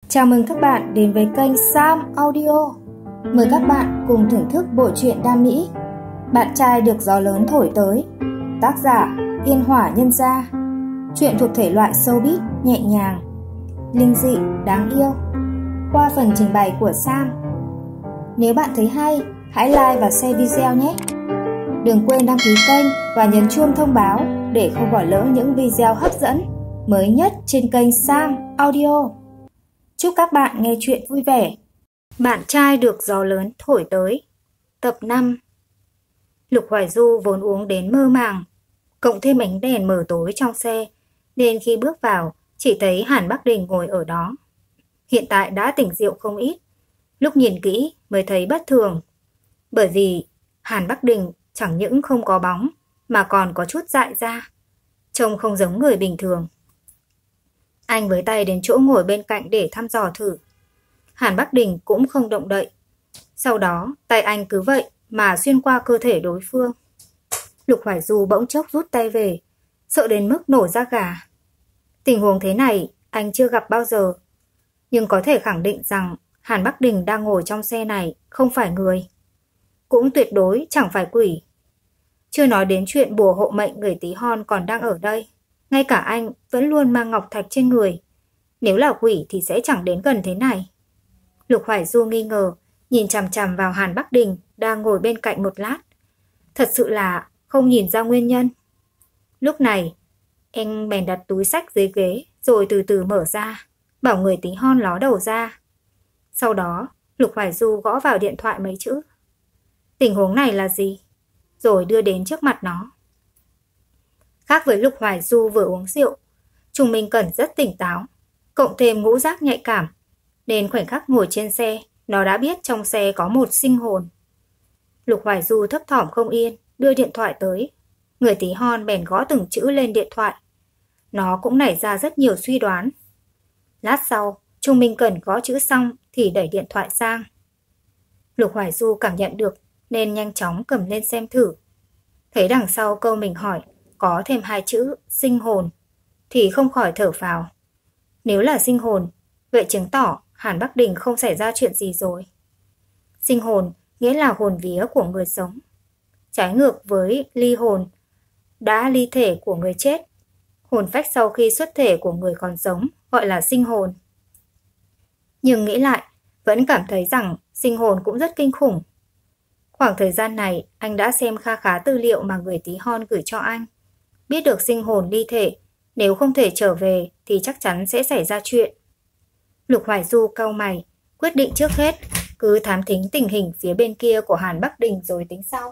Chào mừng các bạn đến với kênh Sam Audio. Mời các bạn cùng thưởng thức bộ truyện đam mỹ Bạn trai được gió lớn thổi tới. Tác giả Yên Hỏa Nhân Gia. Truyện thuộc thể loại showbiz nhẹ nhàng, linh dị, đáng yêu. Qua phần trình bày của Sam. Nếu bạn thấy hay, hãy like và share video nhé. Đừng quên đăng ký kênh và nhấn chuông thông báo để không bỏ lỡ những video hấp dẫn mới nhất trên kênh Sam Audio. Chúc các bạn nghe chuyện vui vẻ. Bạn trai được gió lớn thổi tới. Tập 5. Lục Hoài Du vốn uống đến mơ màng, cộng thêm ánh đèn mờ tối trong xe, nên khi bước vào chỉ thấy Hàn Bắc Đình ngồi ở đó. Hiện tại đã tỉnh rượu không ít, lúc nhìn kỹ mới thấy bất thường. Bởi vì Hàn Bắc Đình chẳng những không có bóng mà còn có chút dại ra, trông không giống người bình thường. Anh với tay đến chỗ ngồi bên cạnh để thăm dò thử. Hàn Bắc Đình cũng không động đậy. Sau đó tay anh cứ vậy mà xuyên qua cơ thể đối phương. Lục Hoài Du bỗng chốc rút tay về, sợ đến mức nổi da gà. Tình huống thế này anh chưa gặp bao giờ, nhưng có thể khẳng định rằng Hàn Bắc Đình đang ngồi trong xe này không phải người, cũng tuyệt đối chẳng phải quỷ. Chưa nói đến chuyện bùa hộ mệnh người tí hon còn đang ở đây. Ngay cả anh vẫn luôn mang ngọc thạch trên người. Nếu là quỷ thì sẽ chẳng đến gần thế này. Lục Hoài Du nghi ngờ, nhìn chằm chằm vào Hàn Bắc Đình đang ngồi bên cạnh một lát. Thật sự là không nhìn ra nguyên nhân. Lúc này, anh bèn đặt túi xách dưới ghế rồi từ từ mở ra, bảo người tí hon ló đầu ra. Sau đó, Lục Hoài Du gõ vào điện thoại mấy chữ. Tình huống này là gì? Rồi đưa đến trước mặt nó. Khác với Lục Hoài Du vừa uống rượu, Trung Minh Cẩn rất tỉnh táo, cộng thêm ngũ giác nhạy cảm, nên khoảnh khắc ngồi trên xe, nó đã biết trong xe có một sinh hồn. Lục Hoài Du thấp thỏm không yên, đưa điện thoại tới. Người tí hon bèn gõ từng chữ lên điện thoại. Nó cũng nảy ra rất nhiều suy đoán. Lát sau, Trung Minh Cẩn gõ chữ xong thì đẩy điện thoại sang. Lục Hoài Du cảm nhận được nên nhanh chóng cầm lên xem thử. Thấy đằng sau câu mình hỏi có thêm hai chữ sinh hồn thì không khỏi thở phào. Nếu là sinh hồn, vậy chứng tỏ Hàn Bắc Đình không xảy ra chuyện gì rồi. Sinh hồn nghĩa là hồn vía của người sống, trái ngược với ly hồn, đã ly thể của người chết. Hồn phách sau khi xuất thể của người còn sống gọi là sinh hồn. Nhưng nghĩ lại, vẫn cảm thấy rằng sinh hồn cũng rất kinh khủng. Khoảng thời gian này, anh đã xem kha khá tư liệu mà người tí hon gửi cho anh. Biết được sinh hồn ly thể, nếu không thể trở về thì chắc chắn sẽ xảy ra chuyện. Lục Hoài Du cau mày, quyết định trước hết cứ thám thính tình hình phía bên kia của Hàn Bắc Đình rồi tính sau.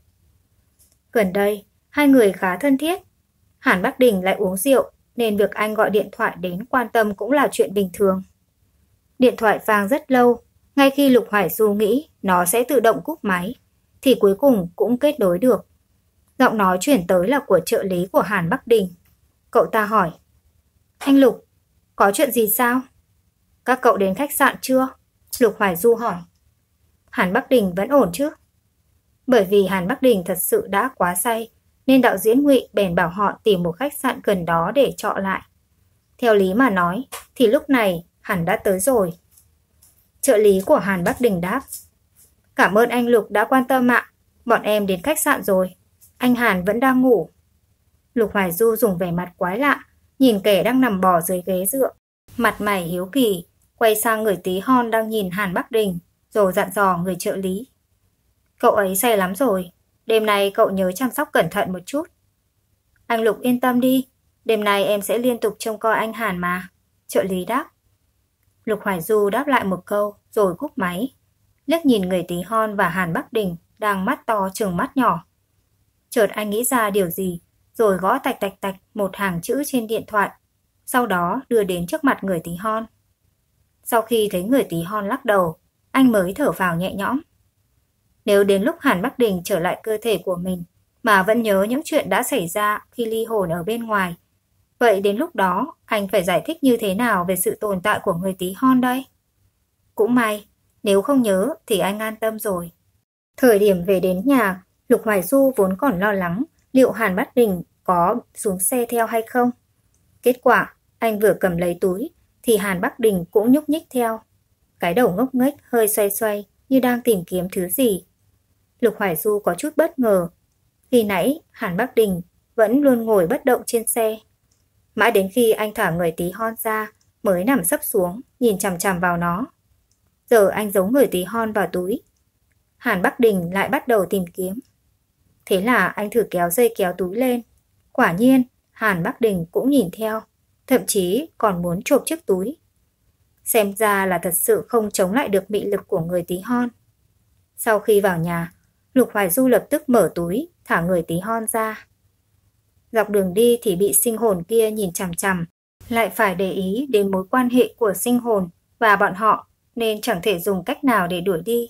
Gần đây, hai người khá thân thiết. Hàn Bắc Đình lại uống rượu nên việc anh gọi điện thoại đến quan tâm cũng là chuyện bình thường. Điện thoại vang rất lâu, ngay khi Lục Hoài Du nghĩ nó sẽ tự động cúp máy thì cuối cùng cũng kết nối được. Giọng nói chuyển tới là của trợ lý của Hàn Bắc Đình. Cậu ta hỏi: Anh Lục, có chuyện gì sao? Các cậu đến khách sạn chưa? Lục Hoài Du hỏi. Hàn Bắc Đình vẫn ổn chứ? Bởi vì Hàn Bắc Đình thật sự đã quá say nên đạo diễn Ngụy bèn bảo họ tìm một khách sạn gần đó để trọ lại. Theo lý mà nói thì lúc này hẳn đã tới rồi. Trợ lý của Hàn Bắc Đình đáp: Cảm ơn anh Lục đã quan tâm ạ. Bọn em đến khách sạn rồi. Anh Hàn vẫn đang ngủ. Lục Hoài Du dùng vẻ mặt quái lạ, nhìn kẻ đang nằm bò dưới ghế dựa. Mặt mày hiếu kỳ, quay sang người tí hon đang nhìn Hàn Bắc Đình, rồi dặn dò người trợ lý: Cậu ấy say lắm rồi, đêm nay cậu nhớ chăm sóc cẩn thận một chút. Anh Lục yên tâm đi, đêm nay em sẽ liên tục trông coi anh Hàn mà, trợ lý đáp. Lục Hoài Du đáp lại một câu rồi cúp máy, liếc nhìn người tí hon và Hàn Bắc Đình đang mắt to trừng mắt nhỏ. Chợt anh nghĩ ra điều gì, rồi gõ tạch tạch tạch một hàng chữ trên điện thoại, sau đó đưa đến trước mặt người tí hon. Sau khi thấy người tí hon lắc đầu, anh mới thở phào nhẹ nhõm. Nếu đến lúc Hàn Bắc Đình trở lại cơ thể của mình mà vẫn nhớ những chuyện đã xảy ra khi ly hồn ở bên ngoài, vậy đến lúc đó anh phải giải thích như thế nào về sự tồn tại của người tí hon đây? Cũng may, nếu không nhớ thì anh an tâm rồi. Thời điểm về đến nhà, Lục Hoài Du vốn còn lo lắng liệu Hàn Bắc Đình có xuống xe theo hay không. Kết quả, anh vừa cầm lấy túi thì Hàn Bắc Đình cũng nhúc nhích theo. Cái đầu ngốc nghếch hơi xoay xoay như đang tìm kiếm thứ gì. Lục Hoài Du có chút bất ngờ. Khi nãy Hàn Bắc Đình vẫn luôn ngồi bất động trên xe. Mãi đến khi anh thả người tí hon ra mới nằm sấp xuống nhìn chằm chằm vào nó. Giờ anh giấu người tí hon vào túi. Hàn Bắc Đình lại bắt đầu tìm kiếm. Thế là anh thử kéo dây kéo túi lên. Quả nhiên Hàn Bắc Đình cũng nhìn theo, thậm chí còn muốn chộp chiếc túi. Xem ra là thật sự không chống lại được mị lực của người tí hon. Sau khi vào nhà, Lục Hoài Du lập tức mở túi, thả người tí hon ra. Dọc đường đi thì bị sinh hồn kia nhìn chằm chằm, lại phải để ý đến mối quan hệ của sinh hồn và bọn họ, nên chẳng thể dùng cách nào để đuổi đi.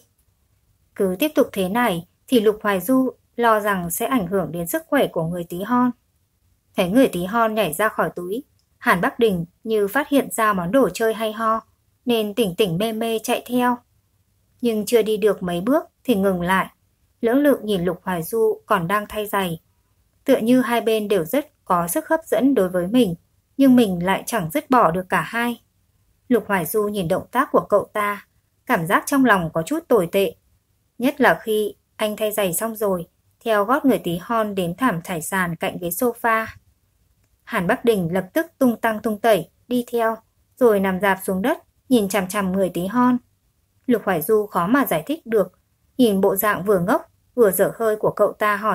Cứ tiếp tục thế này thì Lục Hoài Du lo rằng sẽ ảnh hưởng đến sức khỏe của người tí hon. Thấy người tí hon nhảy ra khỏi túi, Hàn Bắc Đình như phát hiện ra món đồ chơi hay ho, nên tỉnh tỉnh mê mê chạy theo. Nhưng chưa đi được mấy bước thì ngừng lại, lưỡng lự nhìn Lục Hoài Du còn đang thay giày. Tựa như hai bên đều rất có sức hấp dẫn đối với mình, nhưng mình lại chẳng dứt bỏ được cả hai. Lục Hoài Du nhìn động tác của cậu ta, cảm giác trong lòng có chút tồi tệ. Nhất là khi anh thay giày xong rồi, theo gót người tí hon đến thảm trải sàn cạnh ghế sofa. Hàn Bắc Đình lập tức tung tăng tung tẩy, đi theo, rồi nằm rạp xuống đất, nhìn chằm chằm người tí hon. Lục Hoài Du khó mà giải thích được, nhìn bộ dạng vừa ngốc, vừa dở hơi của cậu ta hỏi.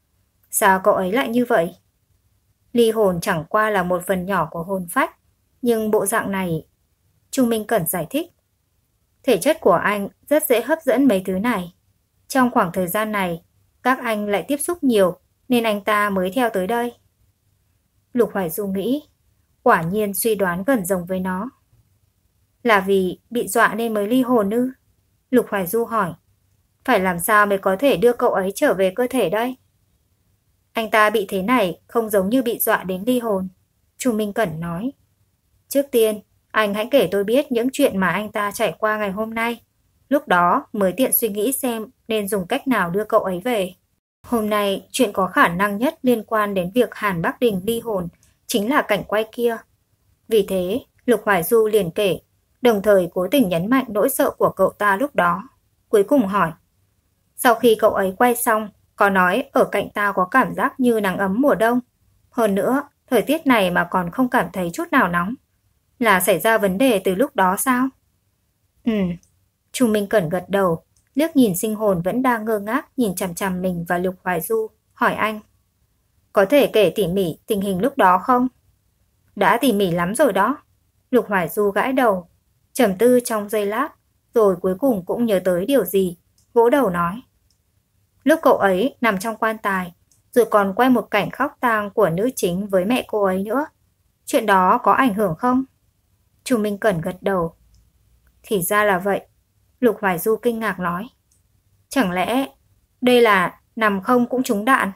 Sao cậu ấy lại như vậy? Ly hồn chẳng qua là một phần nhỏ của hồn phách, nhưng bộ dạng này... Trung Minh Cẩn giải thích. Thể chất của anh rất dễ hấp dẫn mấy thứ này. Trong khoảng thời gian này, các anh lại tiếp xúc nhiều, nên anh ta mới theo tới đây. Lục Hoài Du nghĩ, quả nhiên suy đoán gần giống với nó. Là vì bị dọa nên mới ly hồn ư? Lục Hoài Du hỏi. Phải làm sao mới có thể đưa cậu ấy trở về cơ thể đây? Anh ta bị thế này không giống như bị dọa đến ly hồn, Trung Minh Cẩn nói. Trước tiên, anh hãy kể tôi biết những chuyện mà anh ta trải qua ngày hôm nay. Lúc đó mới tiện suy nghĩ xem nên dùng cách nào đưa cậu ấy về. Hôm nay, chuyện có khả năng nhất liên quan đến việc Hàn Bắc Đình ly hồn chính là cảnh quay kia. Vì thế, Lục Hoài Du liền kể, đồng thời cố tình nhấn mạnh nỗi sợ của cậu ta lúc đó. Cuối cùng hỏi, sau khi cậu ấy quay xong, có nói ở cạnh ta có cảm giác như nắng ấm mùa đông. Hơn nữa, thời tiết này mà còn không cảm thấy chút nào nóng. Là xảy ra vấn đề từ lúc đó sao? Trung Minh Cẩn gật đầu, liếc nhìn sinh hồn vẫn đang ngơ ngác nhìn chằm chằm mình và Lục Hoài Du, hỏi anh. Có thể kể tỉ mỉ tình hình lúc đó không? Đã tỉ mỉ lắm rồi đó. Lục Hoài Du gãi đầu, trầm tư trong giây lát, rồi cuối cùng cũng nhớ tới điều gì, vỗ đầu nói. Lúc cậu ấy nằm trong quan tài, rồi còn quay một cảnh khóc tang của nữ chính với mẹ cô ấy nữa. Chuyện đó có ảnh hưởng không? Trung Minh Cẩn gật đầu. Thì ra là vậy. Lục Hoài Du kinh ngạc nói. Chẳng lẽ đây là nằm không cũng trúng đạn?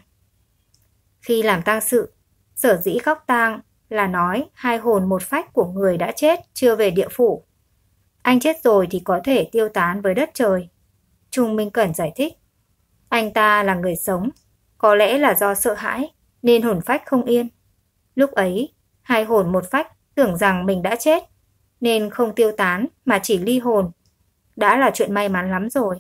Khi làm tang sự, sở dĩ khóc tang là nói hai hồn một phách của người đã chết chưa về địa phủ. Anh chết rồi thì có thể tiêu tán với đất trời. Trung Minh Cẩn giải thích. Anh ta là người sống, có lẽ là do sợ hãi nên hồn phách không yên. Lúc ấy, hai hồn một phách tưởng rằng mình đã chết, nên không tiêu tán mà chỉ ly hồn. Đã là chuyện may mắn lắm rồi.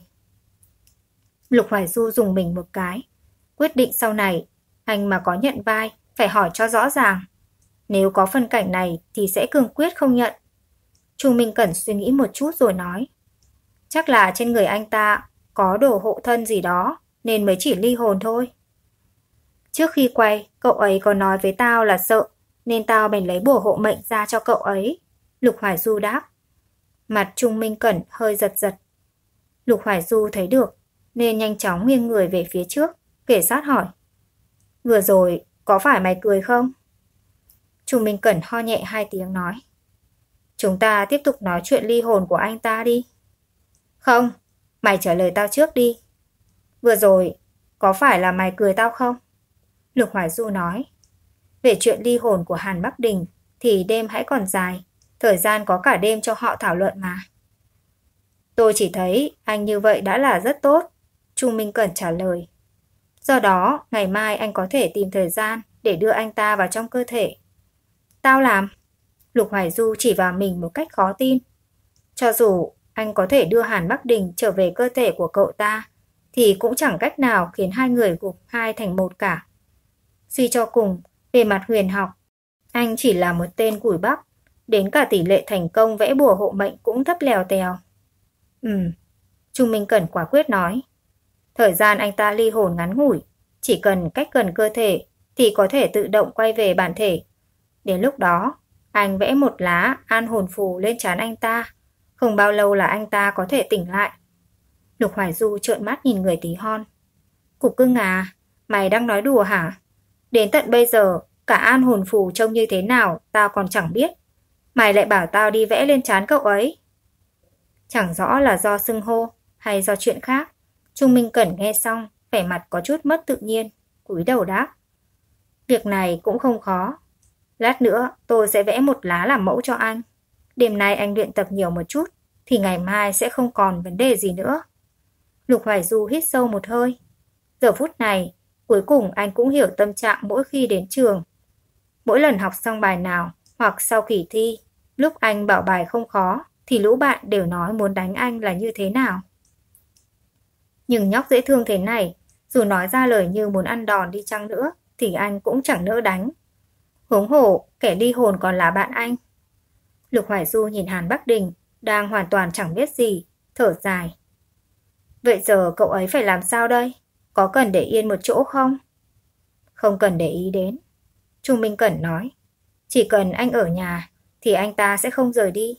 Lục Hoài Du dùng mình một cái, quyết định sau này anh mà có nhận vai phải hỏi cho rõ ràng. Nếu có phân cảnh này thì sẽ cương quyết không nhận. Trung Minh Cẩn suy nghĩ một chút rồi nói. Chắc là trên người anh ta có đồ hộ thân gì đó nên mới chỉ ly hồn thôi. Trước khi quay, cậu ấy có nói với tao là sợ, nên tao bèn lấy bùa hộ mệnh ra cho cậu ấy. Lục Hoài Du đáp. Mặt Trung Minh Cẩn hơi giật giật. Lục Hoài Du thấy được, nên nhanh chóng nghiêng người về phía trước, kể sát hỏi. Vừa rồi, có phải mày cười không? Trung Minh Cẩn ho nhẹ hai tiếng nói. Chúng ta tiếp tục nói chuyện ly hồn của anh ta đi. Không, mày trả lời tao trước đi. Vừa rồi, có phải là mày cười tao không? Lục Hoài Du nói. Về chuyện ly hồn của Hàn Bắc Đình thì đêm hãy còn dài, thời gian có cả đêm cho họ thảo luận mà. Tôi chỉ thấy anh như vậy đã là rất tốt, Trung Minh Cẩn trả lời. Do đó, ngày mai anh có thể tìm thời gian để đưa anh ta vào trong cơ thể. Tao làm. Lục Hoài Du chỉ vào mình một cách khó tin. Cho dù anh có thể đưa Hàn Bắc Đình trở về cơ thể của cậu ta, thì cũng chẳng cách nào khiến hai người gộp hai thành một cả. Suy cho cùng, về mặt huyền học, anh chỉ là một tên cùi bắp, đến cả tỷ lệ thành công vẽ bùa hộ mệnh cũng thấp lèo tèo. Trung Minh Cẩn quả quyết nói. Thời gian anh ta ly hồn ngắn ngủi, chỉ cần cách gần cơ thể thì có thể tự động quay về bản thể. Đến lúc đó, anh vẽ một lá an hồn phù lên trán anh ta, không bao lâu là anh ta có thể tỉnh lại. Lục Hoài Du trợn mắt nhìn người tí hon. Cục cưng à, mày đang nói đùa hả? Đến tận bây giờ, cả an hồn phù trông như thế nào tao còn chẳng biết. Mày lại bảo tao đi vẽ lên trán cậu ấy. Chẳng rõ là do xưng hô hay do chuyện khác. Trung Minh Cẩn nghe xong, vẻ mặt có chút mất tự nhiên, cúi đầu đáp. Việc này cũng không khó. Lát nữa tôi sẽ vẽ một lá làm mẫu cho anh. Đêm nay anh luyện tập nhiều một chút, thì ngày mai sẽ không còn vấn đề gì nữa. Lục Hoài Du hít sâu một hơi. Giờ phút này, cuối cùng anh cũng hiểu tâm trạng mỗi khi đến trường. Mỗi lần học xong bài nào hoặc sau kỳ thi, lúc anh bảo bài không khó, thì lũ bạn đều nói muốn đánh anh là như thế nào. Nhưng nhóc dễ thương thế này, dù nói ra lời như muốn ăn đòn đi chăng nữa, thì anh cũng chẳng nỡ đánh. Huống hồ, kẻ ly hồn còn là bạn anh. Lục Hoài Du nhìn Hàn Bắc Đình, đang hoàn toàn chẳng biết gì, thở dài. Vậy giờ cậu ấy phải làm sao đây? Có cần để yên một chỗ không? Không cần để ý đến. Trung Minh Cẩn nói. Chỉ cần anh ở nhà, thì anh ta sẽ không rời đi.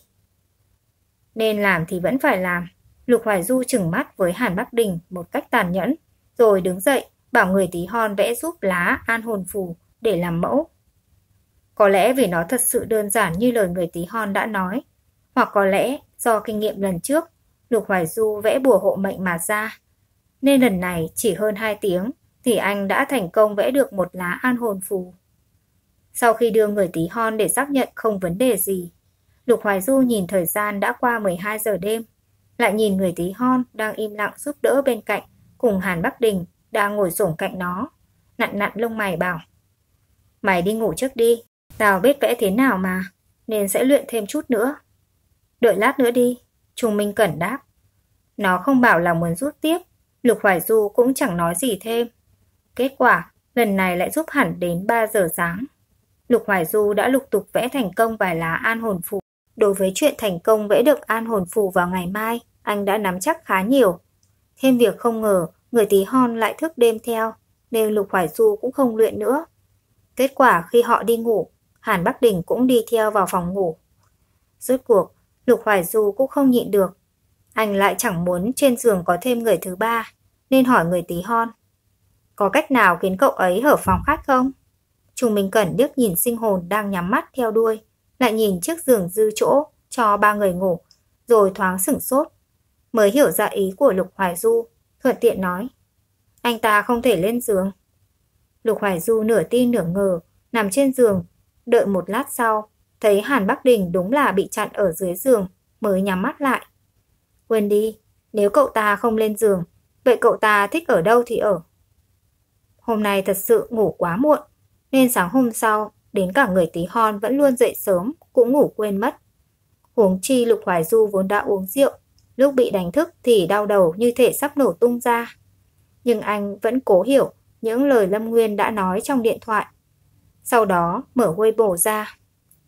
Nên làm thì vẫn phải làm. Lục Hoài Du trừng mắt với Hàn Bắc Đình một cách tàn nhẫn, rồi đứng dậy bảo người tí hon vẽ giúp lá an hồn phù để làm mẫu. Có lẽ vì nó thật sự đơn giản như lời người tí hon đã nói, hoặc có lẽ do kinh nghiệm lần trước Lục Hoài Du vẽ bùa hộ mệnh mà ra, nên lần này chỉ hơn 2 tiếng thì anh đã thành công vẽ được một lá an hồn phù. Sau khi đưa người tí hon để xác nhận không vấn đề gì, Lục Hoài Du nhìn thời gian đã qua 12 giờ đêm, lại nhìn người tí hon đang im lặng giúp đỡ bên cạnh cùng Hàn Bắc Đình đang ngồi xổm cạnh nó, nặn nặn lông mày bảo. Mày đi ngủ trước đi, tao biết vẽ thế nào mà, nên sẽ luyện thêm chút nữa. Đợi lát nữa đi, Trung Minh Cẩn đáp. Nó không bảo là muốn rút tiếp, Lục Hoài Du cũng chẳng nói gì thêm. Kết quả, lần này lại giúp hẳn đến 3 giờ sáng. Lục Hoài Du đã lục tục vẽ thành công vài lá an hồn phù. Đối với chuyện thành công vẽ được an hồn phù vào ngày mai, anh đã nắm chắc khá nhiều. Thêm việc không ngờ, người tí hon lại thức đêm theo, nên Lục Hoài Du cũng không luyện nữa. Kết quả khi họ đi ngủ, Hàn Bắc Đình cũng đi theo vào phòng ngủ. Rốt cuộc, Lục Hoài Du cũng không nhịn được. Anh lại chẳng muốn trên giường có thêm người thứ ba, nên hỏi người tí hon. Có cách nào khiến cậu ấy ở phòng khách không? Trung Minh Cẩn liếc nhìn sinh hồn đang nhắm mắt theo đuôi, lại nhìn chiếc giường dư chỗ cho 3 người ngủ, rồi thoáng sửng sốt. Mới hiểu ra ý của Lục Hoài Du, thuận tiện nói. Anh ta không thể lên giường. Lục Hoài Du nửa tin nửa ngờ, nằm trên giường, đợi một lát sau, thấy Hàn Bắc Đình đúng là bị chặn ở dưới giường, mới nhắm mắt lại. Quên đi, nếu cậu ta không lên giường, vậy cậu ta thích ở đâu thì ở. Hôm nay thật sự ngủ quá muộn, nên sáng hôm sau, đến cả người tí hon vẫn luôn dậy sớm, cũng ngủ quên mất. Huống chi Lục Hoài Du vốn đã uống rượu, lúc bị đánh thức thì đau đầu như thể sắp nổ tung ra. Nhưng anh vẫn cố hiểu những lời Lâm Nguyên đã nói trong điện thoại. Sau đó mở Weibo ra.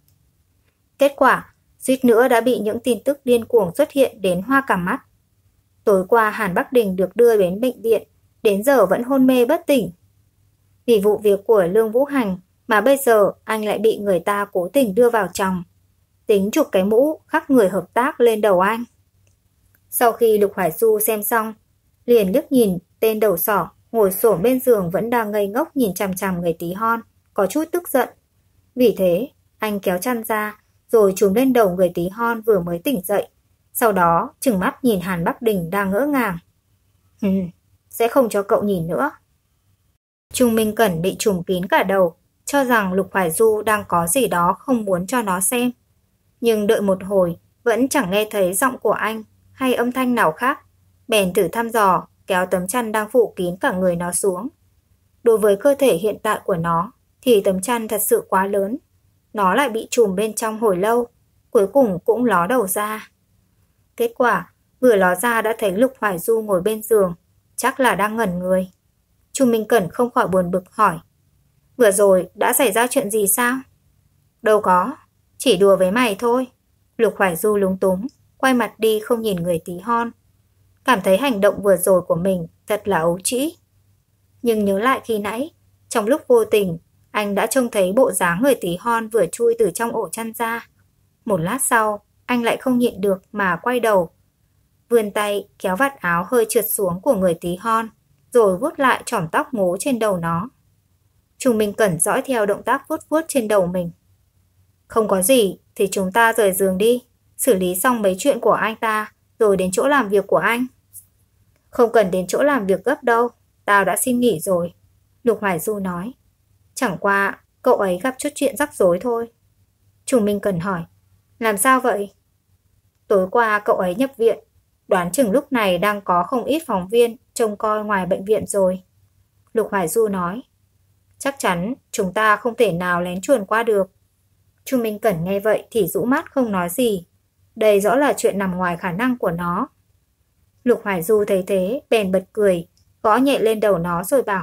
Kết quả, suýt nữa đã bị những tin tức điên cuồng xuất hiện đến hoa cả mắt. Tối qua Hàn Bắc Đình được đưa đến bệnh viện, đến giờ vẫn hôn mê bất tỉnh. Vì vụ việc của Lương Vũ Hành mà bây giờ anh lại bị người ta cố tình đưa vào chồng, tính chụp cái mũ khắc người hợp tác lên đầu anh. Sau khi Lục Hoài Du xem xong, liền liếc nhìn tên đầu sỏ ngồi xổm bên giường vẫn đang ngây ngốc nhìn chằm chằm người tí hon, có chút tức giận. Vì thế, anh kéo chăn ra, rồi trùm lên đầu người tí hon vừa mới tỉnh dậy. Sau đó, trừng mắt nhìn Hàn Bắc Đình đang ngỡ ngàng. Sẽ không cho cậu nhìn nữa. Trung Minh Cẩn bị trùm kín cả đầu, cho rằng Lục Hoài Du đang có gì đó không muốn cho nó xem. Nhưng đợi một hồi, vẫn chẳng nghe thấy giọng của anh hay âm thanh nào khác. Bèn thử thăm dò, kéo tấm chăn đang phủ kín cả người nó xuống. Đối với cơ thể hiện tại của nó, thì tấm chăn thật sự quá lớn. nó lại bị trùm bên trong hồi lâu, cuối cùng cũng ló đầu ra. Kết quả, vừa ló ra đã thấy Lục Hoài Du ngồi bên giường, chắc là đang ngẩn người. Chu Minh Cẩn không khỏi buồn bực hỏi, vừa rồi đã xảy ra chuyện gì sao? Đâu có, chỉ đùa với mày thôi. Lục Hoài Du lúng túng, quay mặt đi không nhìn người tí hon. Cảm thấy hành động vừa rồi của mình thật là ấu trĩ. Nhưng nhớ lại khi nãy, trong lúc vô tình, anh đã trông thấy bộ dáng người tí hon vừa chui từ trong ổ chăn ra. Một lát sau, anh lại không nhịn được mà quay đầu. Vươn tay kéo vạt áo hơi trượt xuống của người tí hon, rồi vuốt lại chỏm tóc ngố trên đầu nó. Chu Minh Cẩn dõi theo động tác vuốt vuốt trên đầu mình. Không có gì thì chúng ta rời giường đi, xử lý xong mấy chuyện của anh ta, rồi đến chỗ làm việc của anh. Không cần đến chỗ làm việc gấp đâu, tao đã xin nghỉ rồi, Lục Hoài Du nói. Chẳng qua cậu ấy gặp chút chuyện rắc rối thôi. Chu Minh Cẩn hỏi, làm sao vậy? Tối qua cậu ấy nhập viện, đoán chừng lúc này đang có không ít phóng viên trông coi ngoài bệnh viện rồi. Lục Hoài Du nói, chắc chắn chúng ta không thể nào lén chuồn qua được. Chu Minh Cẩn nghe vậy thì rũ mắt không nói gì. Đây rõ là chuyện nằm ngoài khả năng của nó. Lục Hoài Du thấy thế, bèn bật cười, gõ nhẹ lên đầu nó rồi bảo,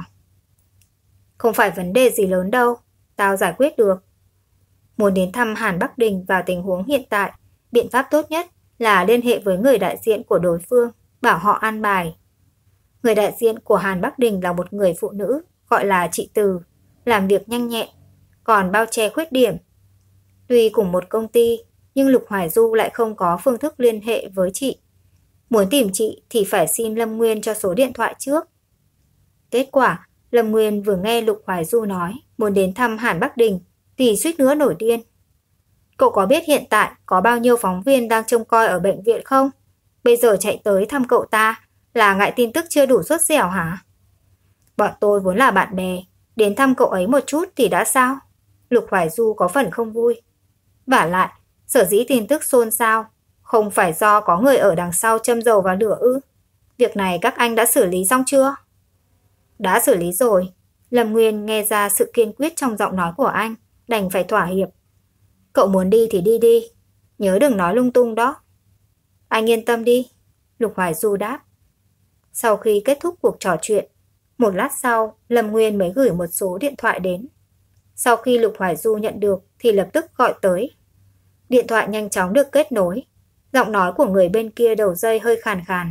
không phải vấn đề gì lớn đâu, tao giải quyết được. Muốn đến thăm Hàn Bắc Đình vào tình huống hiện tại, biện pháp tốt nhất là liên hệ với người đại diện của đối phương, bảo họ an bài. Người đại diện của Hàn Bắc Đình là một người phụ nữ, gọi là chị Từ, làm việc nhanh nhẹn, còn bao che khuyết điểm. Tuy cùng một công ty, nhưng Lục Hoài Du lại không có phương thức liên hệ với chị. Muốn tìm chị thì phải xin Lâm Nguyên cho số điện thoại trước. Kết quả, Lâm Nguyên vừa nghe Lục Hoài Du nói muốn đến thăm Hàn Bắc Đình thì suýt nữa nổi điên. Cậu có biết hiện tại có bao nhiêu phóng viên đang trông coi ở bệnh viện không? Bây giờ chạy tới thăm cậu ta là ngại tin tức chưa đủ sốt dẻo hả? Bọn tôi vốn là bạn bè, đến thăm cậu ấy một chút thì đã sao? Lục Hoài Du có phần không vui. Vả lại, sở dĩ tin tức xôn xao không phải do có người ở đằng sau châm dầu vào lửa ư? Việc này các anh đã xử lý xong chưa? Đã xử lý rồi. Lâm Nguyên nghe ra sự kiên quyết trong giọng nói của anh, đành phải thỏa hiệp. Cậu muốn đi thì đi đi, nhớ đừng nói lung tung đó. Anh yên tâm đi, Lục Hoài Du đáp. Sau khi kết thúc cuộc trò chuyện, một lát sau, Lâm Nguyên mới gửi một số điện thoại đến. Sau khi Lục Hoài Du nhận được thì lập tức gọi tới. Điện thoại nhanh chóng được kết nối. Giọng nói của người bên kia đầu dây hơi khàn khàn.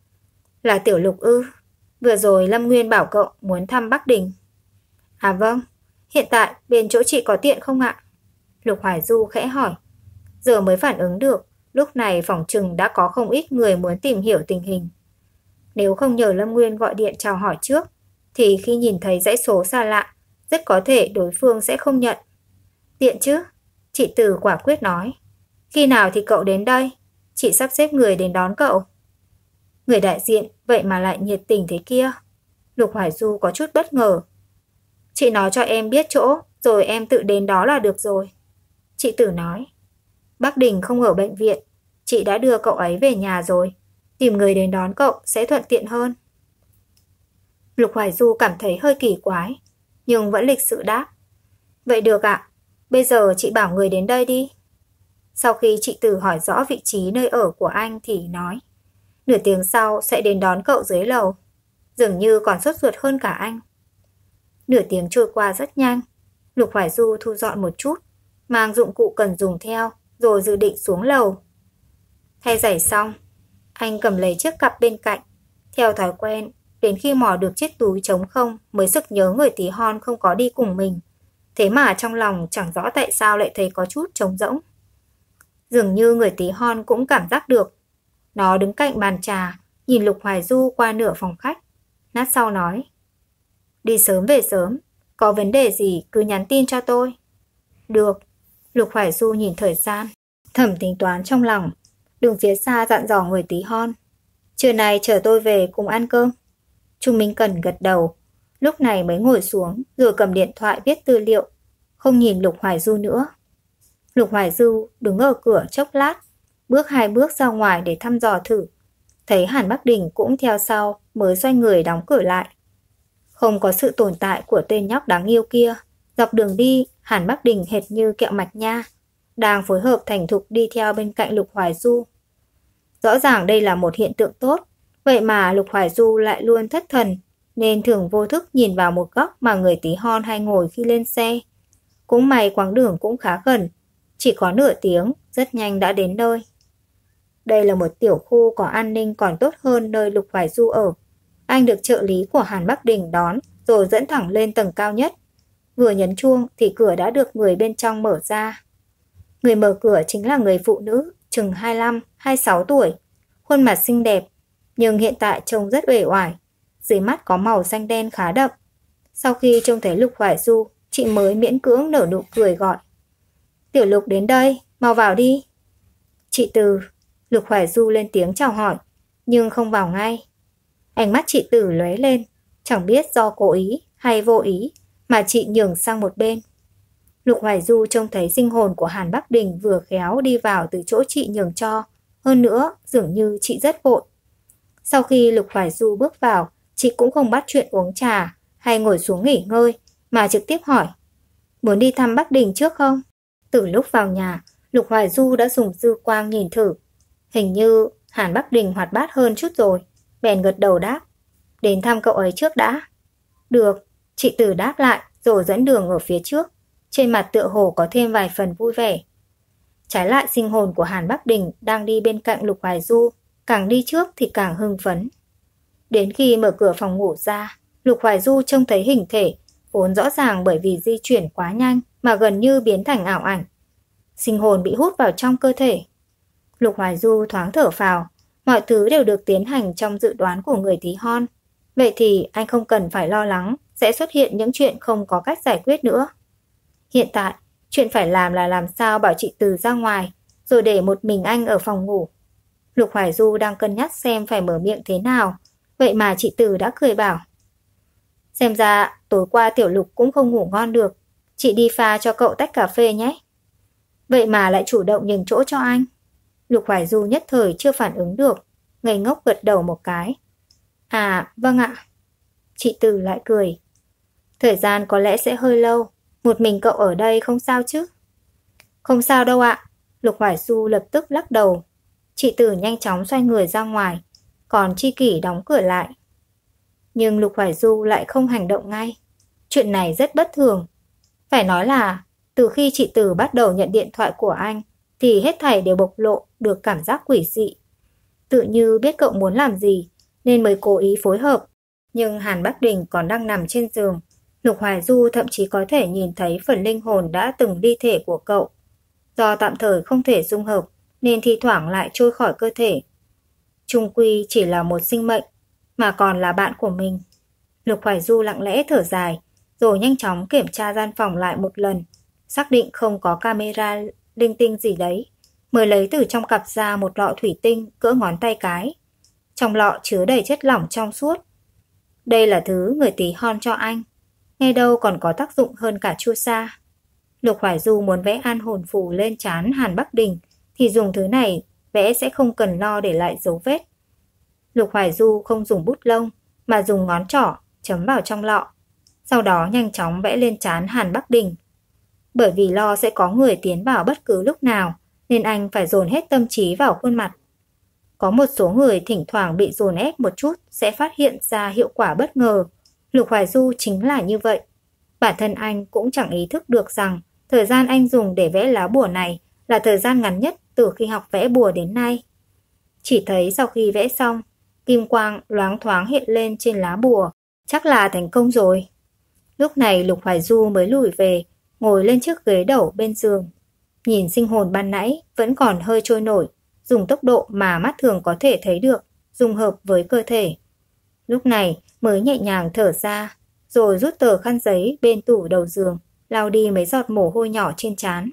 Là Tiểu Lục ư? Vừa rồi Lâm Nguyên bảo cậu muốn thăm Bắc Đình. À vâng, hiện tại bên chỗ chị có tiện không ạ? Lục Hoài Du khẽ hỏi. Giờ mới phản ứng được, lúc này phỏng chừng đã có không ít người muốn tìm hiểu tình hình. Nếu không nhờ Lâm Nguyên gọi điện chào hỏi trước, thì khi nhìn thấy dãy số xa lạ, rất có thể đối phương sẽ không nhận. Tiện chứ? Chị Từ quả quyết nói. Khi nào thì cậu đến đây? Chị sắp xếp người đến đón cậu. Người đại diện vậy mà lại nhiệt tình thế kia. Lục Hoài Du có chút bất ngờ. Chị nói cho em biết chỗ, rồi em tự đến đó là được rồi. Chị Tử nói. Bắc Đình không ở bệnh viện, chị đã đưa cậu ấy về nhà rồi. Tìm người đến đón cậu sẽ thuận tiện hơn. Lục Hoài Du cảm thấy hơi kỳ quái, nhưng vẫn lịch sự đáp. Vậy được ạ, bây giờ chị bảo người đến đây đi. Sau khi chị Tử hỏi rõ vị trí nơi ở của anh thì nói. Nửa tiếng sau sẽ đến đón cậu dưới lầu. Dường như còn sốt ruột hơn cả anh. Nửa tiếng trôi qua rất nhanh. Lục Hoài Du thu dọn một chút, mang dụng cụ cần dùng theo, rồi dự định xuống lầu. Thay giày xong, anh cầm lấy chiếc cặp bên cạnh. Theo thói quen, đến khi mò được chiếc túi trống không mới sực nhớ người tí hon không có đi cùng mình. Thế mà trong lòng chẳng rõ tại sao lại thấy có chút trống rỗng. Dường như người tí hon cũng cảm giác được. Nó đứng cạnh bàn trà, nhìn Lục Hoài Du qua nửa phòng khách. Lát sau nói. Đi sớm về sớm, có vấn đề gì cứ nhắn tin cho tôi. Được. Lục Hoài Du nhìn thời gian, thầm tính toán trong lòng. Đường phía xa dặn dò người tí hon. Trưa nay chở tôi về cùng ăn cơm. Chu Minh Cẩn gật đầu. Lúc này mới ngồi xuống rồi cầm điện thoại viết tư liệu, không nhìn Lục Hoài Du nữa. Lục Hoài Du đứng ở cửa chốc lát, bước 2 bước ra ngoài để thăm dò thử. Thấy Hàn Bắc Đình cũng theo sau mới xoay người đóng cửa lại. Không có sự tồn tại của tên nhóc đáng yêu kia, dọc đường đi Hàn Bắc Đình hệt như kẹo mạch nha, đang phối hợp thành thục đi theo bên cạnh Lục Hoài Du. Rõ ràng đây là một hiện tượng tốt, vậy mà Lục Hoài Du lại luôn thất thần, nên thường vô thức nhìn vào một góc mà người tí hon hay ngồi khi lên xe. Cũng may quãng đường cũng khá gần, chỉ có nửa tiếng, rất nhanh đã đến nơi. Đây là một tiểu khu có an ninh còn tốt hơn nơi Lục Hoài Du ở. Anh được trợ lý của Hàn Bắc Đình đón rồi dẫn thẳng lên tầng cao nhất. Vừa nhấn chuông thì cửa đã được người bên trong mở ra. Người mở cửa chính là người phụ nữ, chừng 25-26 tuổi, khuôn mặt xinh đẹp, nhưng hiện tại trông rất uể oải, dưới mắt có màu xanh đen khá đậm. Sau khi trông thấy Lục Hoài Du, chị mới miễn cưỡng nở nụ cười gọi. Tiểu Lục đến đây, mau vào đi. Chị Từ. Lục Hoài Du lên tiếng chào hỏi, nhưng không vào ngay. Ánh mắt chị Từ lóe lên, chẳng biết do cố ý hay vô ý mà chị nhường sang một bên. Lục Hoài Du trông thấy sinh hồn của Hàn Bắc Đình vừa khéo đi vào từ chỗ chị nhường cho, hơn nữa dường như chị rất vội. Sau khi Lục Hoài Du bước vào, chị cũng không bắt chuyện uống trà hay ngồi xuống nghỉ ngơi, mà trực tiếp hỏi, muốn đi thăm Bắc Đình trước không? Từ lúc vào nhà, Lục Hoài Du đã dùng dư quang nhìn thử. Hình như Hàn Bắc Đình hoạt bát hơn chút rồi, bèn gật đầu đáp, đến thăm cậu ấy trước đã. Được, chị Từ đáp lại rồi dẫn đường ở phía trước, trên mặt tựa hồ có thêm vài phần vui vẻ. Trái lại sinh hồn của Hàn Bắc Đình đang đi bên cạnh Lục Hoài Du, càng đi trước thì càng hưng phấn. Đến khi mở cửa phòng ngủ ra, Lục Hoài Du trông thấy hình thể, vốn rõ ràng bởi vì di chuyển quá nhanh mà gần như biến thành ảo ảnh. Sinh hồn bị hút vào trong cơ thể. Lục Hoài Du thoáng thở phào, mọi thứ đều được tiến hành trong dự đoán của người tí hon. Vậy thì anh không cần phải lo lắng sẽ xuất hiện những chuyện không có cách giải quyết nữa. Hiện tại, chuyện phải làm là làm sao bảo chị Từ ra ngoài, rồi để một mình anh ở phòng ngủ. Lục Hoài Du đang cân nhắc xem phải mở miệng thế nào, vậy mà chị Từ đã cười bảo. Xem ra tối qua Tiểu Lục cũng không ngủ ngon được, chị đi pha cho cậu tách cà phê nhé. Vậy mà lại chủ động nhường chỗ cho anh. Lục Hoài Du nhất thời chưa phản ứng được, ngây ngốc gật đầu một cái. À, vâng ạ. Chị Từ lại cười. Thời gian có lẽ sẽ hơi lâu, một mình cậu ở đây không sao chứ? Không sao đâu ạ. Lục Hoài Du lập tức lắc đầu. Chị Từ nhanh chóng xoay người ra ngoài, còn Chi Kỷ đóng cửa lại. Nhưng Lục Hoài Du lại không hành động ngay. Chuyện này rất bất thường. Phải nói là từ khi chị Từ bắt đầu nhận điện thoại của anh thì hết thảy đều bộc lộ được cảm giác quỷ dị. Tự như biết cậu muốn làm gì nên mới cố ý phối hợp. Nhưng Hàn Bắc Đình còn đang nằm trên giường. Lục Hoài Du thậm chí có thể nhìn thấy phần linh hồn đã từng ly thể của cậu. Do tạm thời không thể dung hợp nên thi thoảng lại trôi khỏi cơ thể. Chung quy chỉ là một sinh mệnh mà còn là bạn của mình. Lục Hoài Du lặng lẽ thở dài rồi nhanh chóng kiểm tra gian phòng lại một lần, xác định không có camera linh tinh gì đấy, mới lấy từ trong cặp ra một lọ thủy tinh cỡ ngón tay cái. Trong lọ chứa đầy chất lỏng trong suốt. Đây là thứ người tí hon cho anh, nghe đâu còn có tác dụng hơn cả chu sa. Lục Hoài Du muốn vẽ an hồn phù lên trán Hàn Bắc Đình thì dùng thứ này vẽ sẽ không cần lo để lại dấu vết. Lục Hoài Du không dùng bút lông mà dùng ngón trỏ chấm vào trong lọ, sau đó nhanh chóng vẽ lên trán Hàn Bắc Đình. Bởi vì lo sẽ có người tiến vào bất cứ lúc nào nên anh phải dồn hết tâm trí vào khuôn mặt. Có một số người thỉnh thoảng bị dồn ép một chút sẽ phát hiện ra hiệu quả bất ngờ. Lục Hoài Du chính là như vậy. Bản thân anh cũng chẳng ý thức được rằng thời gian anh dùng để vẽ lá bùa này là thời gian ngắn nhất từ khi học vẽ bùa đến nay. Chỉ thấy sau khi vẽ xong, kim quang loáng thoáng hiện lên trên lá bùa, chắc là thành công rồi. Lúc này Lục Hoài Du mới lùi về, ngồi lên chiếc ghế đầu bên giường. Nhìn sinh hồn ban nãy vẫn còn hơi trôi nổi, dùng tốc độ mà mắt thường có thể thấy được, dung hợp với cơ thể. Lúc này mới nhẹ nhàng thở ra, rồi rút tờ khăn giấy bên tủ đầu giường, lau đi mấy giọt mồ hôi nhỏ trên trán.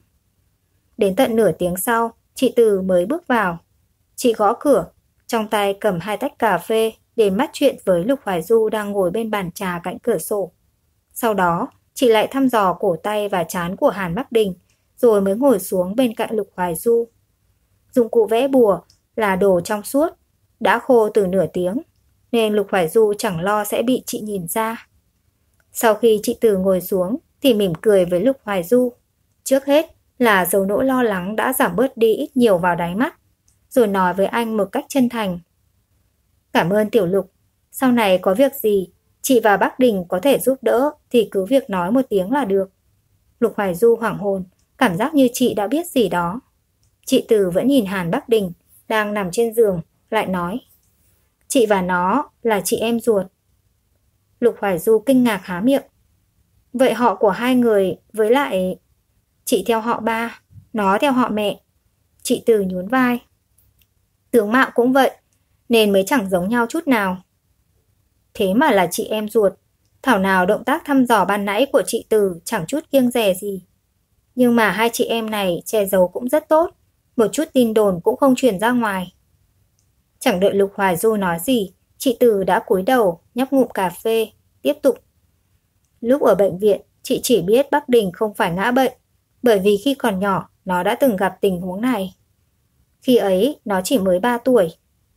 Đến tận nửa tiếng sau, chị Từ mới bước vào. Chị gõ cửa, trong tay cầm 2 tách cà phê để bắt chuyện với Lục Hoài Du đang ngồi bên bàn trà cạnh cửa sổ. Sau đó, chị lại thăm dò cổ tay và trán của Hàn Bắc Đình, rồi mới ngồi xuống bên cạnh Lục Hoài Du. Dụng cụ vẽ bùa là đồ trong suốt, đã khô từ nửa tiếng, nên Lục Hoài Du chẳng lo sẽ bị chị nhìn ra. Sau khi chị Từ ngồi xuống thì mỉm cười với Lục Hoài Du. Trước hết là dấu nỗi lo lắng đã giảm bớt đi ít nhiều vào đáy mắt, rồi nói với anh một cách chân thành. Cảm ơn Tiểu Lục, sau này có việc gì chị và bác Đình có thể giúp đỡ thì cứ việc nói một tiếng là được. Lục Hoài Du hoảng hồn, cảm giác như chị đã biết gì đó. Chị Từ vẫn nhìn Hàn Bắc Đình đang nằm trên giường, lại nói: chị và nó là chị em ruột. Lục Hoài Du kinh ngạc há miệng. Vậy họ của hai người với lại... Chị theo họ ba, nó theo họ mẹ. Chị Từ nhún vai. Tướng mạo cũng vậy, nên mới chẳng giống nhau chút nào. Thế mà là chị em ruột, thảo nào động tác thăm dò ban nãy của chị Từ chẳng chút kiêng dè gì. Nhưng mà hai chị em này che giấu cũng rất tốt, một chút tin đồn cũng không truyền ra ngoài. Chẳng đợi Lục Hoài Du nói gì, chị Từ đã cúi đầu nhấp ngụm cà phê, tiếp tục. Lúc ở bệnh viện, chị chỉ biết bác Đình không phải ngã bệnh, bởi vì khi còn nhỏ nó đã từng gặp tình huống này. Khi ấy nó chỉ mới 3 tuổi.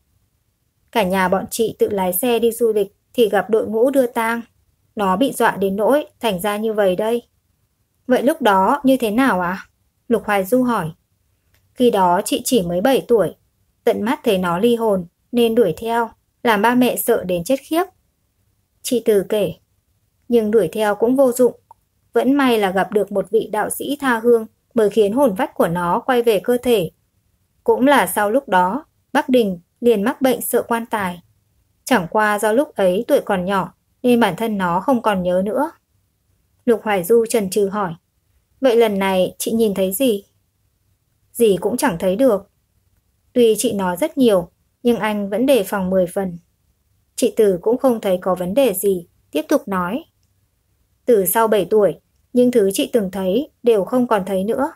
Cả nhà bọn chị tự lái xe đi du lịch thì gặp đội ngũ đưa tang. Nó bị dọa đến nỗi thành ra như vậy đây. Vậy lúc đó như thế nào ạ? Lục Hoài Du hỏi. Khi đó chị chỉ mới 7 tuổi, tận mắt thấy nó ly hồn nên đuổi theo, làm ba mẹ sợ đến chết khiếp. Chị Từ kể. Nhưng đuổi theo cũng vô dụng. Vẫn may là gặp được một vị đạo sĩ tha hương mới khiến hồn phách của nó quay về cơ thể. Cũng là sau lúc đó, bác Đình liền mắc bệnh sợ quan tài. Chẳng qua do lúc ấy tuổi còn nhỏ nên bản thân nó không còn nhớ nữa. Lục Hoài Du chần chừ hỏi. Vậy lần này chị nhìn thấy gì? Gì cũng chẳng thấy được. Tuy chị nói rất nhiều, nhưng anh vẫn đề phòng 10 phần. Chị Từ cũng không thấy có vấn đề gì, tiếp tục nói. Từ sau 7 tuổi, nhưng thứ chị từng thấy đều không còn thấy nữa.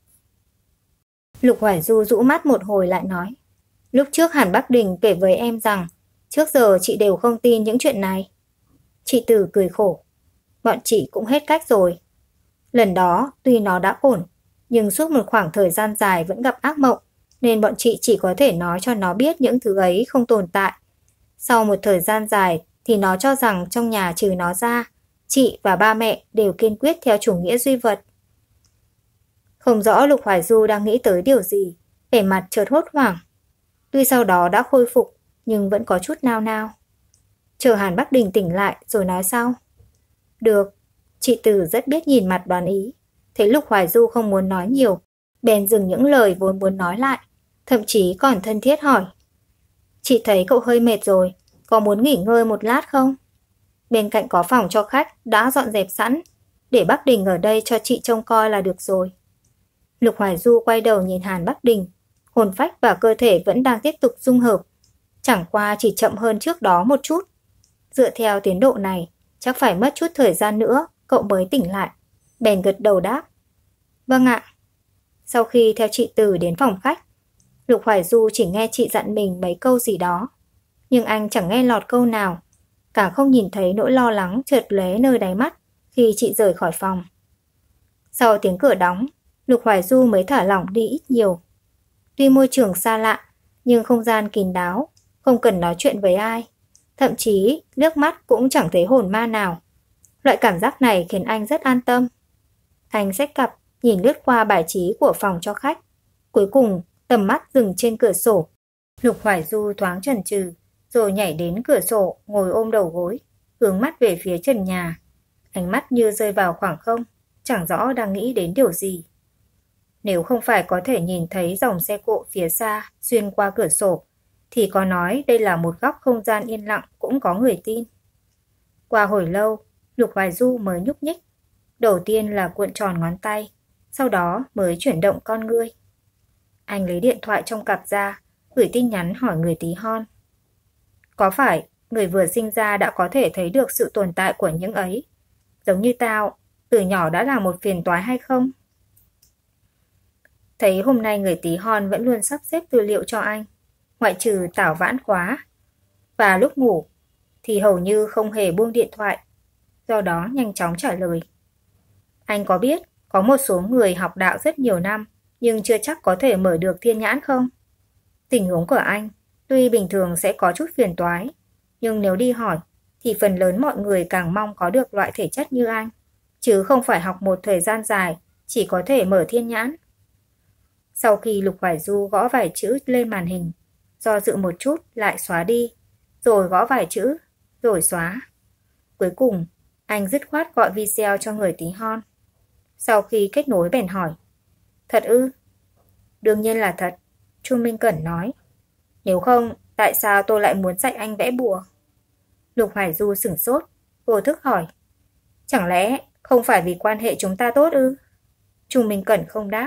Lục Hoài Du rũ mắt một hồi lại nói. Lúc trước Hàn Bắc Đình kể với em rằng trước giờ chị đều không tin những chuyện này. Chị Từ cười khổ. Bọn chị cũng hết cách rồi. Lần đó tuy nó đã ổn, nhưng suốt một khoảng thời gian dài vẫn gặp ác mộng, nên bọn chị chỉ có thể nói cho nó biết những thứ ấy không tồn tại. Sau một thời gian dài thì nó cho rằng trong nhà trừ nó ra, chị và ba mẹ đều kiên quyết theo chủ nghĩa duy vật. Không rõ Lục Hoài Du đang nghĩ tới điều gì, vẻ mặt chợt hốt hoảng. Tuy sau đó đã khôi phục, nhưng vẫn có chút nao nao. Chờ Hàn Bắc Đình tỉnh lại rồi nói sau. Được, chị Từ rất biết nhìn mặt đoán ý. Thấy Lục Hoài Du không muốn nói nhiều, bèn dừng những lời vốn muốn nói lại, thậm chí còn thân thiết hỏi. Chị thấy cậu hơi mệt rồi, có muốn nghỉ ngơi một lát không? Bên cạnh có phòng cho khách đã dọn dẹp sẵn, để Bắc Đình ở đây cho chị trông coi là được rồi. Lục Hoài Du quay đầu nhìn Hàn Bắc Đình, hồn phách và cơ thể vẫn đang tiếp tục dung hợp, chẳng qua chỉ chậm hơn trước đó một chút. Dựa theo tiến độ này, chắc phải mất chút thời gian nữa cậu mới tỉnh lại. Bèn gật đầu đáp. Vâng ạ. Sau khi theo chị Từ đến phòng khách, Lục Hoài Du chỉ nghe chị dặn mình mấy câu gì đó, nhưng anh chẳng nghe lọt câu nào, càng không nhìn thấy nỗi lo lắng chợt lóe nơi đáy mắt khi chị rời khỏi phòng. Sau tiếng cửa đóng, Lục Hoài Du mới thả lỏng đi ít nhiều. Tuy môi trường xa lạ, nhưng không gian kín đáo, không cần nói chuyện với ai. Thậm chí liếc mắt cũng chẳng thấy hồn ma nào. Loại cảm giác này khiến anh rất an tâm. Anh xách cặp, nhìn lướt qua bài trí của phòng cho khách. Cuối cùng, tầm mắt dừng trên cửa sổ. Lục Hoài Du thoáng chần chừ, rồi nhảy đến cửa sổ, ngồi ôm đầu gối, hướng mắt về phía trần nhà. Ánh mắt như rơi vào khoảng không, chẳng rõ đang nghĩ đến điều gì. Nếu không phải có thể nhìn thấy dòng xe cộ phía xa xuyên qua cửa sổ, thì có nói đây là một góc không gian yên lặng cũng có người tin. Qua hồi lâu, Lục Hoài Du mới nhúc nhích. Đầu tiên là cuộn tròn ngón tay, sau đó mới chuyển động con ngươi. Anh lấy điện thoại trong cặp ra, gửi tin nhắn hỏi người tí hon. Có phải người vừa sinh ra đã có thể thấy được sự tồn tại của những ấy, giống như tao, từ nhỏ đã là một phiền toái hay không? Thấy hôm nay người tí hon vẫn luôn sắp xếp tư liệu cho anh, ngoại trừ tảo vãn quá. Và lúc ngủ thì hầu như không hề buông điện thoại, do đó nhanh chóng trả lời. Anh có biết có một số người học đạo rất nhiều năm nhưng chưa chắc có thể mở được thiên nhãn không? Tình huống của anh tuy bình thường sẽ có chút phiền toái, nhưng nếu đi hỏi thì phần lớn mọi người càng mong có được loại thể chất như anh, chứ không phải học một thời gian dài, chỉ có thể mở thiên nhãn. Sau khi Lục Hoài Du gõ vài chữ lên màn hình, do dự một chút lại xóa đi, rồi gõ vài chữ, rồi xóa. Cuối cùng, anh dứt khoát gọi video cho người tí hon. Sau khi kết nối bèn hỏi, thật ư? Đương nhiên là thật, Chu Minh Cẩn nói. Nếu không, tại sao tôi lại muốn dạy anh vẽ bùa? Lục Hoài Du sửng sốt, vô thức hỏi, chẳng lẽ không phải vì quan hệ chúng ta tốt ư? Chu Minh Cẩn không đáp.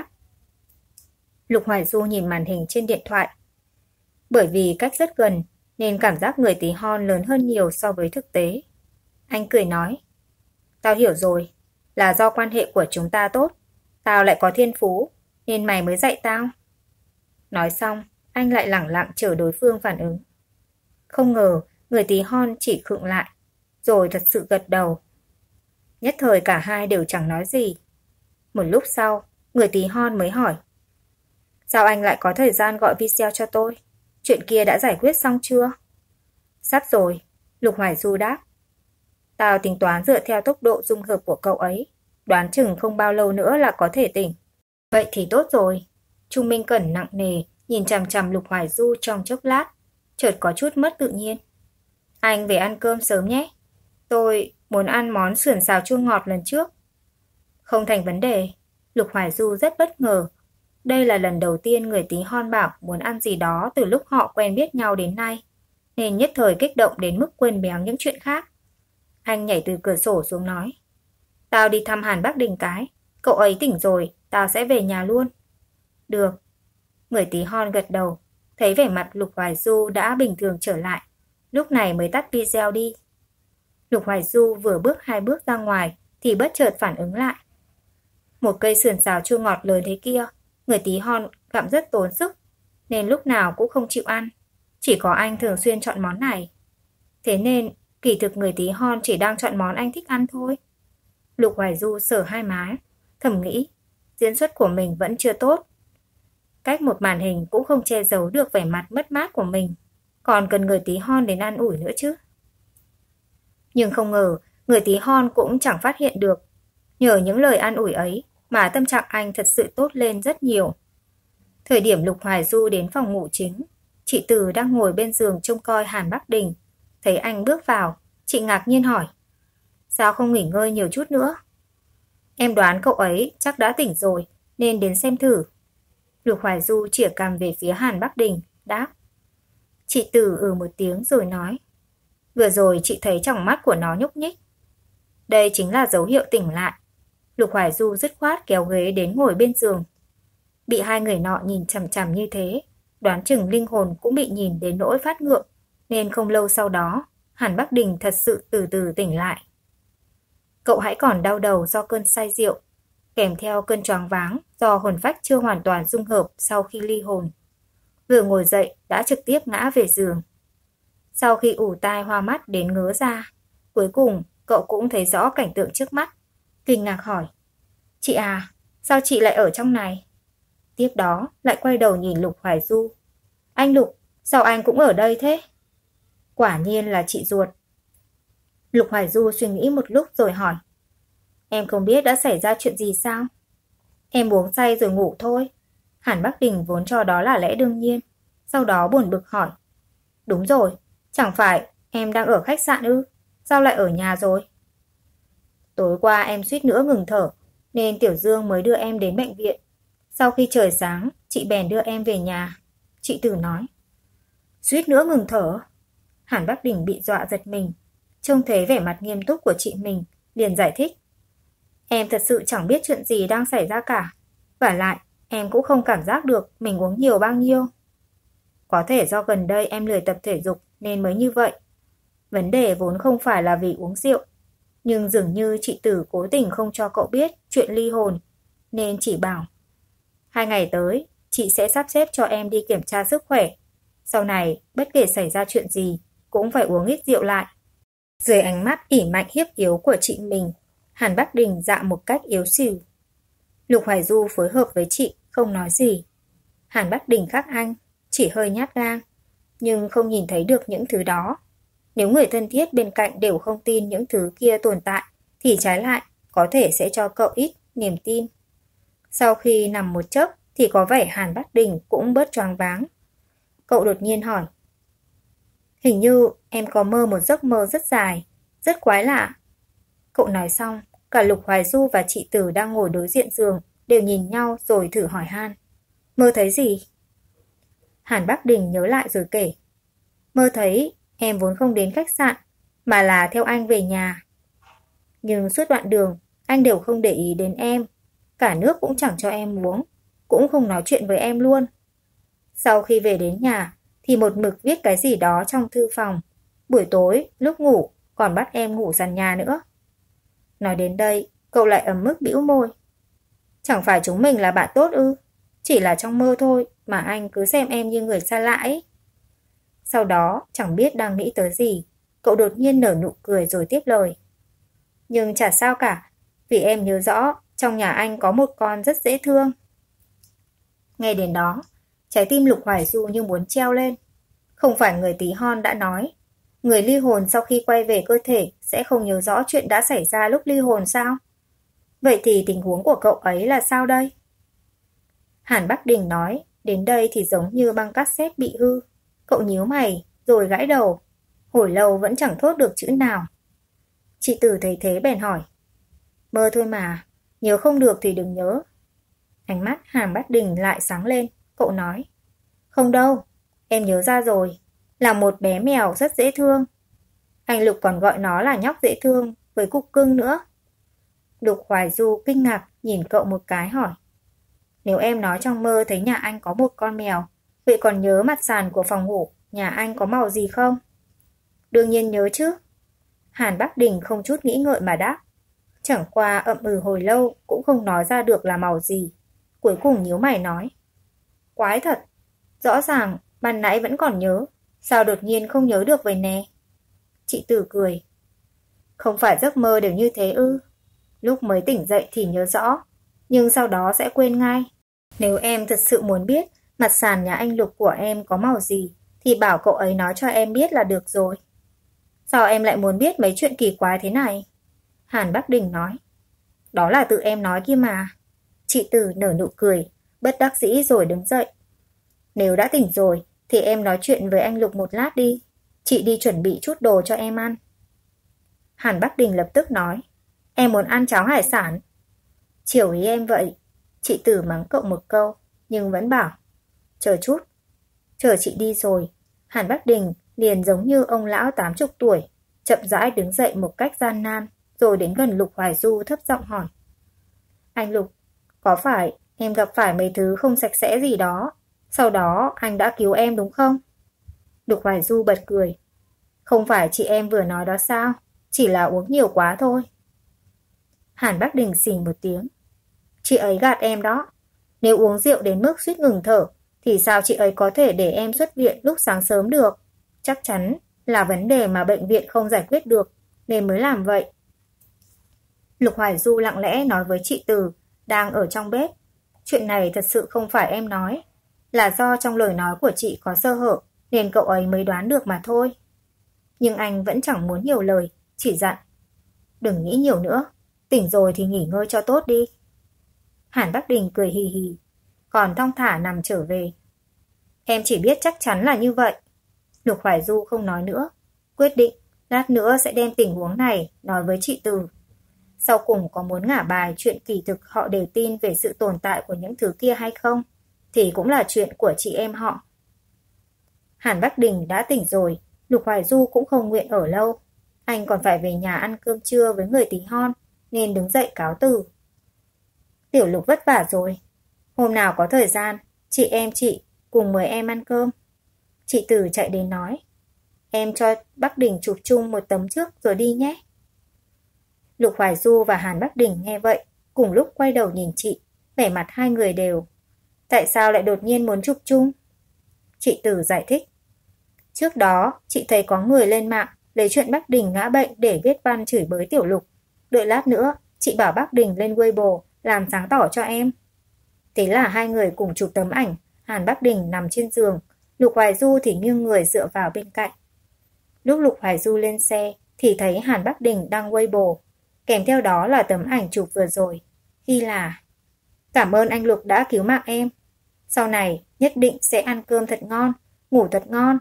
Lục Hoài Du nhìn màn hình trên điện thoại. Bởi vì cách rất gần nên cảm giác người tí hon lớn hơn nhiều so với thực tế. Anh cười nói, tao hiểu rồi, là do quan hệ của chúng ta tốt, tao lại có thiên phú, nên mày mới dạy tao. Nói xong, anh lại lẳng lặng chờ đối phương phản ứng. Không ngờ, người tí hon chỉ khựng lại, rồi thật sự gật đầu. Nhất thời cả hai đều chẳng nói gì. Một lúc sau, người tí hon mới hỏi, sao anh lại có thời gian gọi video cho tôi? Chuyện kia đã giải quyết xong chưa? Sắp rồi, Lục Hoài Du đáp. Tao tính toán dựa theo tốc độ dung hợp của cậu ấy, đoán chừng không bao lâu nữa là có thể tỉnh. Vậy thì tốt rồi. Chu Minh Cẩn nặng nề nhìn chằm chằm Lục Hoài Du trong chốc lát, chợt có chút mất tự nhiên. Anh về ăn cơm sớm nhé. Tôi muốn ăn món sườn xào chua ngọt lần trước. Không thành vấn đề. Lục Hoài Du rất bất ngờ. Đây là lần đầu tiên người tí hon bảo muốn ăn gì đó từ lúc họ quen biết nhau đến nay, nên nhất thời kích động đến mức quên béng những chuyện khác. Anh nhảy từ cửa sổ xuống nói, tao đi thăm Hàn Bắc Đình cái, cậu ấy tỉnh rồi, tao sẽ về nhà luôn. Được. Người tí hon gật đầu, thấy vẻ mặt Lục Hoài Du đã bình thường trở lại, lúc này mới tắt video đi. Lục Hoài Du vừa bước 2 bước ra ngoài thì bất chợt phản ứng lại. Một cây sườn xào chua ngọt lớn thế kia, người tí hon gặm rất tốn sức, nên lúc nào cũng không chịu ăn. Chỉ có anh thường xuyên chọn món này. Thế nên, kỳ thực người tí hon chỉ đang chọn món anh thích ăn thôi. Lục Hoài Du sờ hai má, thầm nghĩ, diễn xuất của mình vẫn chưa tốt. Cách một màn hình cũng không che giấu được vẻ mặt mất mát của mình, còn cần người tí hon đến ăn ủi nữa chứ. Nhưng không ngờ, người tí hon cũng chẳng phát hiện được. Nhờ những lời an ủi ấy mà tâm trạng anh thật sự tốt lên rất nhiều. Thời điểm Lục Hoài Du đến phòng ngủ chính, chị Từ đang ngồi bên giường trông coi Hàn Bắc Đình. Thấy anh bước vào, chị ngạc nhiên hỏi, sao không nghỉ ngơi nhiều chút nữa? Em đoán cậu ấy chắc đã tỉnh rồi, nên đến xem thử. Lục Hoài Du chĩa cằm về phía Hàn Bắc Đình, đáp. Chị Từ một tiếng rồi nói, vừa rồi chị thấy trong mắt của nó nhúc nhích. Đây chính là dấu hiệu tỉnh lại. Lục Hoài Du dứt khoát kéo ghế đến ngồi bên giường. Bị hai người nọ nhìn chằm chằm như thế, đoán chừng linh hồn cũng bị nhìn đến nỗi phát ngượng, nên không lâu sau đó, Hàn Bắc Đình thật sự từ từ tỉnh lại. Cậu hãy còn đau đầu do cơn say rượu, kèm theo cơn choáng váng do hồn phách chưa hoàn toàn dung hợp sau khi ly hồn. Vừa ngồi dậy đã trực tiếp ngã về giường. Sau khi ù tai hoa mắt đến ngớ ra, cuối cùng cậu cũng thấy rõ cảnh tượng trước mắt, kinh ngạc hỏi, chị à, sao chị lại ở trong này? Tiếp đó lại quay đầu nhìn Lục Hoài Du. Anh Lục, sao anh cũng ở đây thế? Quả nhiên là chị ruột. Lục Hoài Du suy nghĩ một lúc rồi hỏi, em không biết đã xảy ra chuyện gì sao? Em uống say rồi ngủ thôi. Hàn Bắc Đình vốn cho đó là lẽ đương nhiên, sau đó buồn bực hỏi, đúng rồi, chẳng phải em đang ở khách sạn ư? Sao lại ở nhà rồi? Tối qua em suýt nữa ngừng thở, nên Tiểu Dương mới đưa em đến bệnh viện. Sau khi trời sáng, chị bèn đưa em về nhà. Chị Từ nói. Suýt nữa ngừng thở? Hàn Bắc Đình bị dọa giật mình, trông thấy vẻ mặt nghiêm túc của chị mình, liền giải thích. Em thật sự chẳng biết chuyện gì đang xảy ra cả. Vả lại, em cũng không cảm giác được mình uống nhiều bao nhiêu. Có thể do gần đây em lười tập thể dục nên mới như vậy. Vấn đề vốn không phải là vì uống rượu, nhưng dường như chị Tử cố tình không cho cậu biết chuyện ly hồn, nên chỉ bảo 2 ngày tới, chị sẽ sắp xếp cho em đi kiểm tra sức khỏe. Sau này, bất kể xảy ra chuyện gì, cũng phải uống ít rượu lại. Dưới ánh mắt ỉ mạnh hiếp yếu của chị mình, Hàn Bắc Đình dạ một cách yếu xìu. Lục Hoài Du phối hợp với chị, không nói gì. Hàn Bắc Đình khác anh, chỉ hơi nhát gang, nhưng không nhìn thấy được những thứ đó. Nếu người thân thiết bên cạnh đều không tin những thứ kia tồn tại, thì trái lại có thể sẽ cho cậu ít niềm tin. Sau khi nằm một chốc thì có vẻ Hàn Bắc Đình cũng bớt choáng váng. Cậu đột nhiên hỏi. Hình như em có mơ một giấc mơ rất dài, rất quái lạ. Cậu nói xong, cả Lục Hoài Du và chị Tử đang ngồi đối diện giường đều nhìn nhau rồi thử hỏi han. Mơ thấy gì? Hàn Bắc Đình nhớ lại rồi kể. Mơ thấy em vốn không đến khách sạn, mà là theo anh về nhà. Nhưng suốt đoạn đường, anh đều không để ý đến em. Cả nước cũng chẳng cho em uống, cũng không nói chuyện với em luôn. Sau khi về đến nhà, thì một mực viết cái gì đó trong thư phòng. Buổi tối, lúc ngủ, còn bắt em ngủ sàn nhà nữa. Nói đến đây, cậu lại ấm ức bĩu môi. Chẳng phải chúng mình là bạn tốt ư? Chỉ là trong mơ thôi mà anh cứ xem em như người xa lạ ấy. Sau đó, chẳng biết đang nghĩ tới gì, cậu đột nhiên nở nụ cười rồi tiếp lời. Nhưng chả sao cả, vì em nhớ rõ trong nhà anh có một con rất dễ thương. Nghe đến đó, trái tim Lục Hoài Du như muốn treo lên. Không phải người tí hon đã nói, người ly hồn sau khi quay về cơ thể sẽ không nhớ rõ chuyện đã xảy ra lúc ly hồn sao? Vậy thì tình huống của cậu ấy là sao đây? Hàn Bắc Đình nói, đến đây thì giống như băng cassette bị hư. Cậu nhíu mày, rồi gãi đầu. Hồi lâu vẫn chẳng thốt được chữ nào. Chị Tử thấy thế bèn hỏi. Mơ thôi mà, nhớ không được thì đừng nhớ. Ánh mắt Hàn Bắc Đình lại sáng lên, cậu nói. Không đâu, em nhớ ra rồi, là một bé mèo rất dễ thương. Anh Lục còn gọi nó là nhóc dễ thương, với cục cưng nữa. Lục Hoài Du kinh ngạc nhìn cậu một cái hỏi. Nếu em nói trong mơ thấy nhà anh có một con mèo, vậy còn nhớ mặt sàn của phòng ngủ nhà anh có màu gì không? Đương nhiên nhớ chứ. Hàn Bắc Đình không chút nghĩ ngợi mà đáp. Chẳng qua ậm ừ hồi lâu cũng không nói ra được là màu gì. Cuối cùng nhíu mày nói. Quái thật, rõ ràng ban nãy vẫn còn nhớ, sao đột nhiên không nhớ được vậy nè? Chị Tử cười. Không phải giấc mơ đều như thế ư? Lúc mới tỉnh dậy thì nhớ rõ, nhưng sau đó sẽ quên ngay. Nếu em thật sự muốn biết mặt sàn nhà anh Lục của em có màu gì, thì bảo cậu ấy nói cho em biết là được rồi. Sao em lại muốn biết mấy chuyện kỳ quái thế này? Hàn Bắc Đình nói. Đó là tự em nói kia mà. Chị Tử nở nụ cười, bất đắc dĩ rồi đứng dậy. Nếu đã tỉnh rồi, thì em nói chuyện với anh Lục một lát đi. Chị đi chuẩn bị chút đồ cho em ăn. Hàn Bắc Đình lập tức nói. Em muốn ăn cháo hải sản. Chiều ý em vậy. Chị Tử mắng cậu một câu, nhưng vẫn bảo. Chờ chút. Chờ chị đi rồi, Hàn Bắc Đình liền giống như ông lão 80 tuổi, chậm rãi đứng dậy một cách gian nan, rồi đến gần Lục Hoài Du thấp giọng hỏi. Anh Lục, có phải em gặp phải mấy thứ không sạch sẽ gì đó, sau đó anh đã cứu em đúng không? Lục Hoài Du bật cười. Không phải chị em vừa nói đó sao, chỉ là uống nhiều quá thôi. Hàn Bắc Đình xì một tiếng. Chị ấy gạt em đó. Nếu uống rượu đến mức suýt ngừng thở, thì sao chị ấy có thể để em xuất viện lúc sáng sớm được? Chắc chắn là vấn đề mà bệnh viện không giải quyết được, nên mới làm vậy. Lục Hoài Du lặng lẽ nói với chị Từ, đang ở trong bếp. Chuyện này thật sự không phải em nói, là do trong lời nói của chị có sơ hở, nên cậu ấy mới đoán được mà thôi. Nhưng anh vẫn chẳng muốn nhiều lời, chỉ dặn. Đừng nghĩ nhiều nữa, tỉnh rồi thì nghỉ ngơi cho tốt đi. Hàn Bắc Đình cười hì hì, còn thong thả nằm trở về. Em chỉ biết chắc chắn là như vậy. Lục Hoài Du không nói nữa, quyết định lát nữa sẽ đem tình huống này nói với chị Từ. Sau cùng có muốn ngả bài chuyện kỳ thực họ đều tin về sự tồn tại của những thứ kia hay không, thì cũng là chuyện của chị em họ. Hàn Bắc Đình đã tỉnh rồi, Lục Hoài Du cũng không nguyện ở lâu. Anh còn phải về nhà ăn cơm trưa với người tí hon, nên đứng dậy cáo từ. Tiểu Lục vất vả rồi. Hôm nào có thời gian, chị cùng mời em ăn cơm. Chị Từ chạy đến nói. Em cho Bắc Đình chụp chung một tấm trước rồi đi nhé. Lục Hoài Du và Hàn Bắc Đình nghe vậy, cùng lúc quay đầu nhìn chị, vẻ mặt hai người đều. Tại sao lại đột nhiên muốn chụp chung? Chị Từ giải thích. Trước đó, chị thấy có người lên mạng lấy chuyện Bắc Đình ngã bệnh để viết văn chửi bới Tiểu Lục. Đợi lát nữa, chị bảo Bắc Đình lên Weibo làm sáng tỏ cho em. Thế là hai người cùng chụp tấm ảnh. Hàn Bắc Đình nằm trên giường, Lục Hoài Du thì nghiêng người dựa vào bên cạnh. Lúc Lục Hoài Du lên xe thì thấy Hàn Bắc Đình đăng Weibo. Kèm theo đó là tấm ảnh chụp vừa rồi, ghi là: cảm ơn anh Lục đã cứu mạng em. Sau này nhất định sẽ ăn cơm thật ngon, ngủ thật ngon.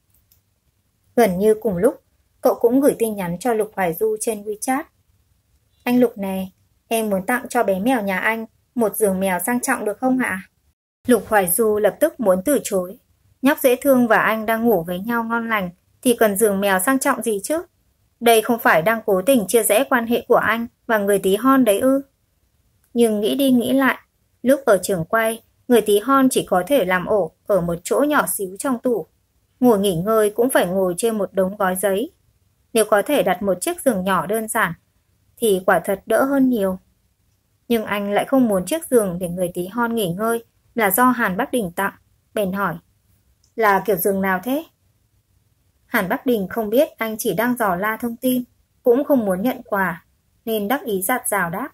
Gần như cùng lúc, cậu cũng gửi tin nhắn cho Lục Hoài Du trên WeChat. Anh Lục này, em muốn tặng cho bé mèo nhà anh một giường mèo sang trọng được không ạ? Lục Hoài Du lập tức muốn từ chối. Nhóc dễ thương và anh đang ngủ với nhau ngon lành thì cần giường mèo sang trọng gì chứ? Đây không phải đang cố tình chia rẽ quan hệ của anh và người tí hon đấy ư? Nhưng nghĩ đi nghĩ lại, lúc ở trường quay, người tí hon chỉ có thể làm ổ ở một chỗ nhỏ xíu trong tủ. Ngồi nghỉ ngơi cũng phải ngồi trên một đống gói giấy. Nếu có thể đặt một chiếc giường nhỏ đơn giản thì quả thật đỡ hơn nhiều. Nhưng anh lại không muốn chiếc giường để người tí hon nghỉ ngơi là do Hàn Bắc Đình tặng, bèn hỏi: là kiểu giường nào thế? Hàn Bắc Đình không biết anh chỉ đang dò la thông tin, cũng không muốn nhận quà, nên đắc ý dạt dào đáp: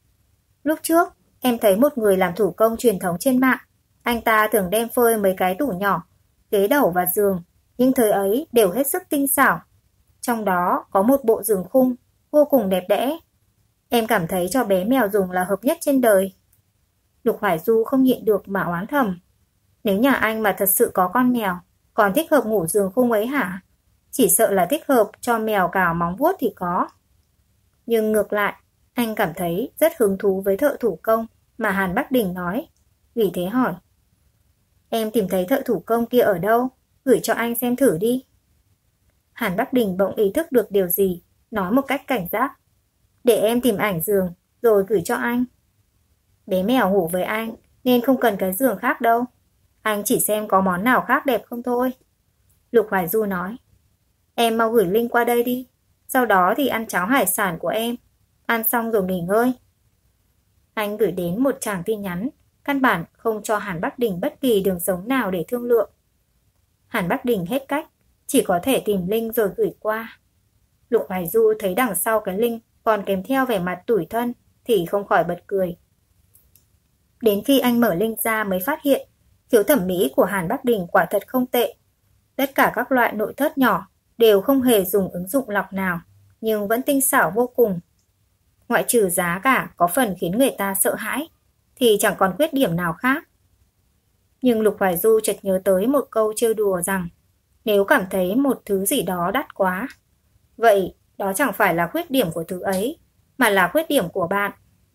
lúc trước, em thấy một người làm thủ công truyền thống trên mạng. Anh ta thường đem phơi mấy cái tủ nhỏ, ghế đầu và giường, nhưng thời ấy đều hết sức tinh xảo. Trong đó có một bộ giường khung, vô cùng đẹp đẽ. Em cảm thấy cho bé mèo dùng là hợp nhất trên đời. Lục Hoài Du không nhịn được mà oán thầm: nếu nhà anh mà thật sự có con mèo, còn thích hợp ngủ giường khung ấy hả? Chỉ sợ là thích hợp cho mèo cào móng vuốt thì có. Nhưng ngược lại, anh cảm thấy rất hứng thú với thợ thủ công mà Hàn Bắc Đình nói. Vì thế hỏi: em tìm thấy thợ thủ công kia ở đâu? Gửi cho anh xem thử đi. Hàn Bắc Đình bỗng ý thức được điều gì, nói một cách cảnh giác: để em tìm ảnh giường rồi gửi cho anh. Bé mèo ngủ với anh nên không cần cái giường khác đâu. Anh chỉ xem có món nào khác đẹp không thôi. Lục Hoài Du nói: em mau gửi link qua đây đi. Sau đó thì ăn cháo hải sản của em. Ăn xong rồi nghỉ ngơi. Anh gửi đến một tràng tin nhắn, căn bản không cho Hàn Bắc Đình bất kỳ đường sống nào để thương lượng. Hàn Bắc Đình hết cách, chỉ có thể tìm link rồi gửi qua. Lục Hoài Du thấy đằng sau cái link còn kèm theo vẻ mặt tủi thân thì không khỏi bật cười. Đến khi anh mở link ra mới phát hiện khiếu thẩm mỹ của Hàn Bắc Đình quả thật không tệ. Tất cả các loại nội thất nhỏ đều không hề dùng ứng dụng lọc nào, nhưng vẫn tinh xảo vô cùng. Ngoại trừ giá cả có phần khiến người ta sợ hãi, thì chẳng còn khuyết điểm nào khác. Nhưng Lục Hoài Du chợt nhớ tới một câu trêu đùa rằng nếu cảm thấy một thứ gì đó đắt quá, vậy đó chẳng phải là khuyết điểm của thứ ấy, mà là khuyết điểm của bạn.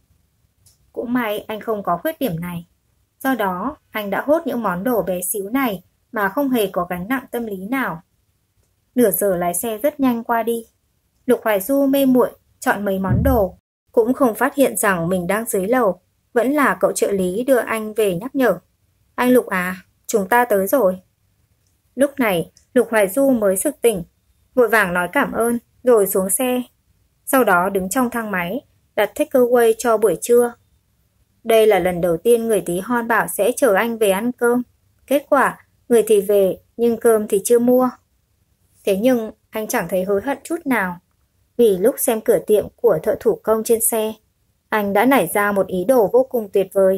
Cũng may anh không có khuyết điểm này. Do đó, anh đã hốt những món đồ bé xíu này mà không hề có gánh nặng tâm lý nào. Nửa giờ lái xe rất nhanh qua đi. Lục Hoài Du mê muội chọn mấy món đồ, cũng không phát hiện rằng mình đang dưới lầu. Vẫn là cậu trợ lý đưa anh về nhắc nhở: anh Lục à, chúng ta tới rồi. Lúc này, Lục Hoài Du mới sực tỉnh, vội vàng nói cảm ơn, rồi xuống xe. Sau đó đứng trong thang máy, đặt takeaway cho buổi trưa. Đây là lần đầu tiên người tí hon bảo sẽ chở anh về ăn cơm. Kết quả, người thì về, nhưng cơm thì chưa mua. Thế nhưng, anh chẳng thấy hối hận chút nào. Vì lúc xem cửa tiệm của thợ thủ công trên xe, anh đã nảy ra một ý đồ vô cùng tuyệt vời.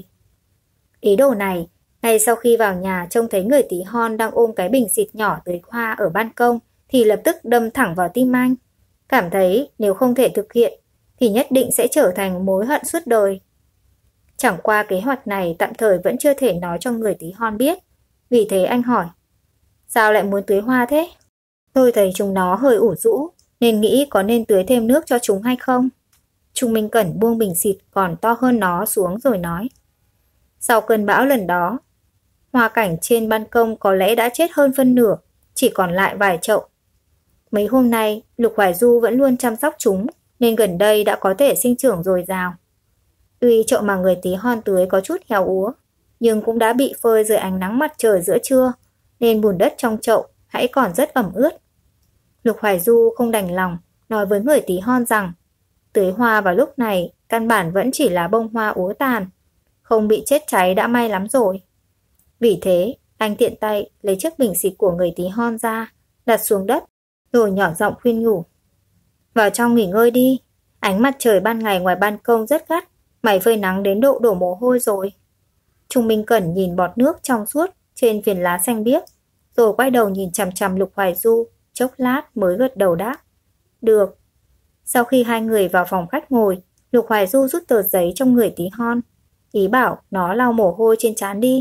Ý đồ này, ngay sau khi vào nhà trông thấy người tí hon đang ôm cái bình xịt nhỏ tưới hoa ở ban công thì lập tức đâm thẳng vào tim anh. Cảm thấy nếu không thể thực hiện thì nhất định sẽ trở thành mối hận suốt đời. Chẳng qua kế hoạch này tạm thời vẫn chưa thể nói cho người tí hon biết. Vì thế anh hỏi: sao lại muốn tưới hoa thế? Tôi thấy chúng nó hơi ủ rũ, nên nghĩ có nên tưới thêm nước cho chúng hay không? Trung Minh Cẩn buông bình xịt còn to hơn nó xuống rồi nói: sau cơn bão lần đó, hoa cảnh trên ban công có lẽ đã chết hơn phân nửa, chỉ còn lại vài chậu. Mấy hôm nay, Lục Hoài Du vẫn luôn chăm sóc chúng, nên gần đây đã có thể sinh trưởng dồi dào. Tuy chậu mà người tí hon tưới có chút héo úa, nhưng cũng đã bị phơi dưới ánh nắng mặt trời giữa trưa, nên bùn đất trong chậu hãy còn rất ẩm ướt. Lục Hoài Du không đành lòng, nói với người tí hon rằng tưới hoa vào lúc này căn bản vẫn chỉ là bông hoa úa tàn, không bị chết cháy đã may lắm rồi. Vì thế, anh tiện tay lấy chiếc bình xịt của người tí hon ra, đặt xuống đất, rồi nhỏ giọng khuyên nhủ: vào trong nghỉ ngơi đi, ánh mặt trời ban ngày ngoài ban công rất gắt, mày phơi nắng đến độ đổ mồ hôi rồi. Trung Minh Cẩn nhìn bọt nước trong suốt trên phiến lá xanh biếc, rồi quay đầu nhìn chằm chằm Lục Hoài Du, chốc lát mới gật đầu đáp: được. Sau khi hai người vào phòng khách ngồi, Lục Hoài Du rút tờ giấy trong người tí hon, ý bảo nó lau mồ hôi trên trán đi.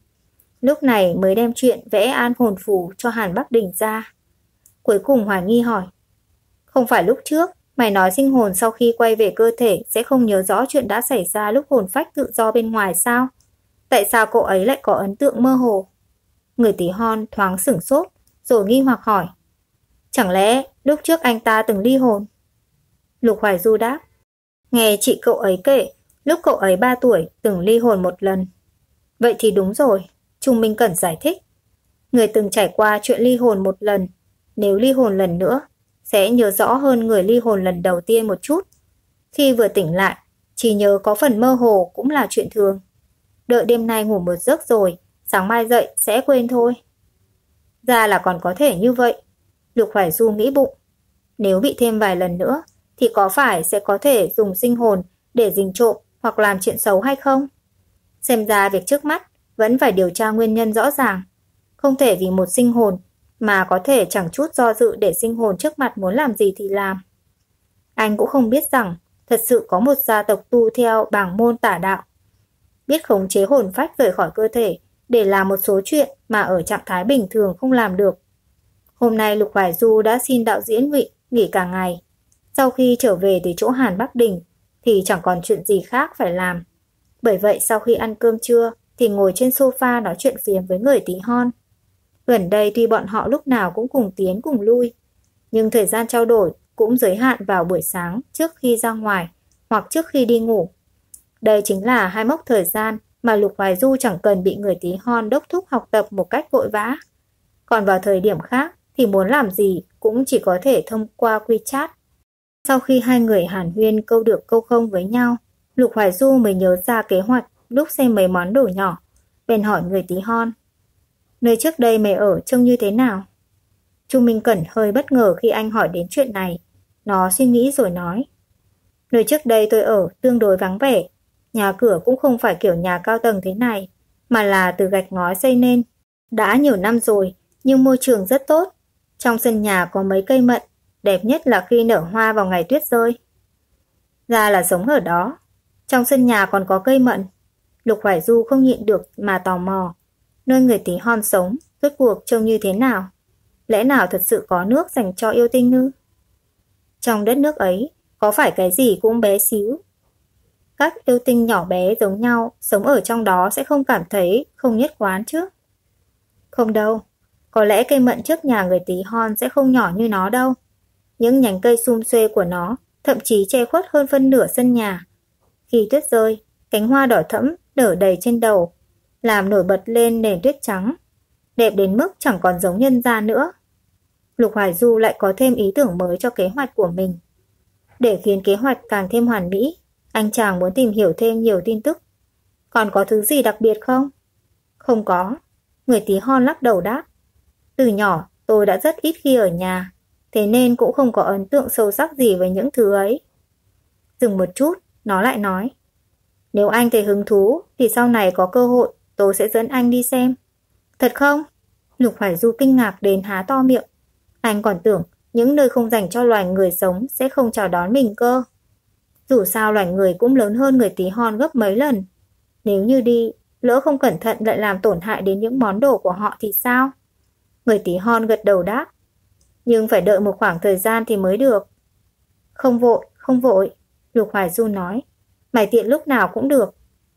Lúc này mới đem chuyện vẽ an hồn phù cho Hàn Bắc Đình ra. Cuối cùng hoài nghi hỏi, không phải lúc trước mày nói sinh hồn sau khi quay về cơ thể sẽ không nhớ rõ chuyện đã xảy ra lúc hồn phách tự do bên ngoài sao? Tại sao cậu ấy lại có ấn tượng mơ hồ? Người tí hon thoáng sửng sốt, rồi nghi hoặc hỏi, chẳng lẽ lúc trước anh ta từng ly hồn? Lục Hoài Du đáp, nghe chị cậu ấy kể, lúc cậu ấy 3 tuổi từng ly hồn một lần. Vậy thì đúng rồi, Trung Minh Cẩn giải thích. Người từng trải qua chuyện ly hồn một lần, nếu ly hồn lần nữa, sẽ nhớ rõ hơn người ly hồn lần đầu tiên một chút. Khi vừa tỉnh lại, chỉ nhớ có phần mơ hồ cũng là chuyện thường. Đợi đêm nay ngủ một giấc rồi, sáng mai dậy sẽ quên thôi. Ra là còn có thể như vậy. Lục Hoài Du nghĩ bụng. Nếu bị thêm vài lần nữa, thì có phải sẽ có thể dùng sinh hồn để rình trộm hoặc làm chuyện xấu hay không? Xem ra việc trước mắt vẫn phải điều tra nguyên nhân rõ ràng. Không thể vì một sinh hồn mà có thể chẳng chút do dự để sinh hồn trước mặt muốn làm gì thì làm. Anh cũng không biết rằng thật sự có một gia tộc tu theo bảng môn tả đạo, biết khống chế hồn phách rời khỏi cơ thể để làm một số chuyện mà ở trạng thái bình thường không làm được. Hôm nay Lục Hoài Du đã xin đạo diễn Ngụy nghỉ cả ngày. Sau khi trở về từ chỗ Hàn Bắc Đình thì chẳng còn chuyện gì khác phải làm. Bởi vậy sau khi ăn cơm trưa thì ngồi trên sofa nói chuyện phiếm với người tí hon. Gần đây tuy bọn họ lúc nào cũng cùng tiến cùng lui, nhưng thời gian trao đổi cũng giới hạn vào buổi sáng trước khi ra ngoài hoặc trước khi đi ngủ. Đây chính là hai mốc thời gian mà Lục Hoài Du chẳng cần bị người tí hon đốc thúc học tập một cách vội vã. Còn vào thời điểm khác thì muốn làm gì cũng chỉ có thể thông qua WeChat. Sau khi hai người hàn huyên câu được câu không với nhau, Lục Hoài Du mới nhớ ra kế hoạch lúc xem mấy món đồ nhỏ, bèn hỏi người tí hon, nơi trước đây mày ở trông như thế nào? Chu Minh Cẩn hơi bất ngờ khi anh hỏi đến chuyện này. Nó suy nghĩ rồi nói, nơi trước đây tôi ở tương đối vắng vẻ, nhà cửa cũng không phải kiểu nhà cao tầng thế này, mà là từ gạch ngói xây nên. Đã nhiều năm rồi, nhưng môi trường rất tốt. Trong sân nhà có mấy cây mận, đẹp nhất là khi nở hoa vào ngày tuyết rơi. Ra là sống ở đó. Trong sân nhà còn có cây mận. Lục Hoài Du không nhịn được mà tò mò. Nơi người tí hon sống, rốt cuộc trông như thế nào? Lẽ nào thật sự có nước dành cho yêu tinh ư? Trong đất nước ấy, có phải cái gì cũng bé xíu? Các yêu tinh nhỏ bé giống nhau, sống ở trong đó sẽ không cảm thấy không nhất quán chứ? Không đâu, có lẽ cây mận trước nhà người tí hon sẽ không nhỏ như nó đâu. Những nhánh cây sum xuê của nó thậm chí che khuất hơn phân nửa sân nhà. Khi tuyết rơi, cánh hoa đỏ thẫm nở đầy trên đầu, làm nổi bật lên nền tuyết trắng, đẹp đến mức chẳng còn giống nhân gian nữa. Lục Hoài Du lại có thêm ý tưởng mới cho kế hoạch của mình. Để khiến kế hoạch càng thêm hoàn mỹ, anh chàng muốn tìm hiểu thêm nhiều tin tức. Còn có thứ gì đặc biệt không? Không có. Người tí hon lắc đầu đáp. Từ nhỏ tôi đã rất ít khi ở nhà, thế nên cũng không có ấn tượng sâu sắc gì với những thứ ấy. Dừng một chút, nó lại nói, nếu anh thấy hứng thú thì sau này có cơ hội tôi sẽ dẫn anh đi xem. Thật không? Lục Hoài Du kinh ngạc đến há to miệng. Anh còn tưởng những nơi không dành cho loài người sống sẽ không chào đón mình cơ. Dù sao loài người cũng lớn hơn người tí hon gấp mấy lần. Nếu như đi, lỡ không cẩn thận lại làm tổn hại đến những món đồ của họ thì sao? Người tí hon gật đầu đáp. Nhưng phải đợi một khoảng thời gian thì mới được. Không vội, không vội, Lục Hoài Du nói. Mày tiện lúc nào cũng được.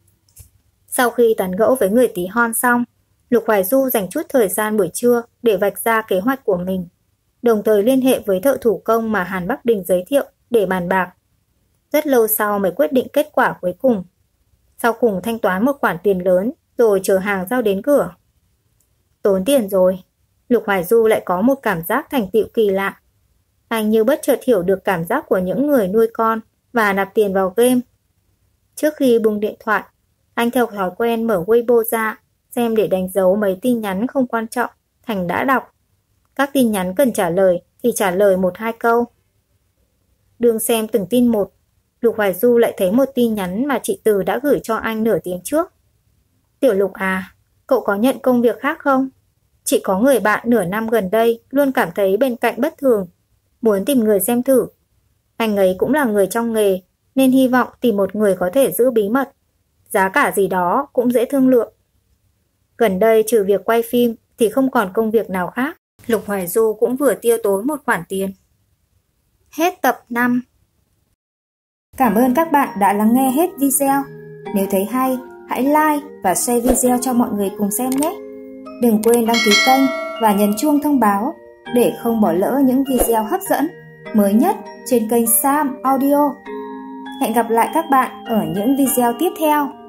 Sau khi tán gẫu với người tí hon xong, Lục Hoài Du dành chút thời gian buổi trưa để vạch ra kế hoạch của mình, đồng thời liên hệ với thợ thủ công mà Hàn Bắc Đình giới thiệu để bàn bạc. Rất lâu sau mới quyết định kết quả cuối cùng. Sau cùng thanh toán một khoản tiền lớn rồi chờ hàng giao đến cửa. Tốn tiền rồi. Lục Hoài Du lại có một cảm giác thành tựu kỳ lạ. Anh như bất chợt hiểu được cảm giác của những người nuôi con và nạp tiền vào game. Trước khi bung điện thoại, anh theo thói quen mở Weibo ra xem để đánh dấu mấy tin nhắn không quan trọng thành đã đọc. Các tin nhắn cần trả lời thì trả lời 1-2 câu. Đương xem từng tin một, Lục Hoài Du lại thấy một tin nhắn mà chị Từ đã gửi cho anh nửa tiếng trước. Tiểu Lục à, cậu có nhận công việc khác không? Chị có người bạn nửa năm gần đây luôn cảm thấy bên cạnh bất thường, muốn tìm người xem thử. Anh ấy cũng là người trong nghề, nên hy vọng tìm một người có thể giữ bí mật. Giá cả gì đó cũng dễ thương lượng. Gần đây trừ việc quay phim thì không còn công việc nào khác. Lục Hoài Du cũng vừa tiêu tốn một khoản tiền. Hết tập 5. Cảm ơn các bạn đã lắng nghe hết video. Nếu thấy hay, hãy like và share video cho mọi người cùng xem nhé. Đừng quên đăng ký kênh và nhấn chuông thông báo để không bỏ lỡ những video hấp dẫn mới nhất trên kênh Sam Audio. Hẹn gặp lại các bạn ở những video tiếp theo.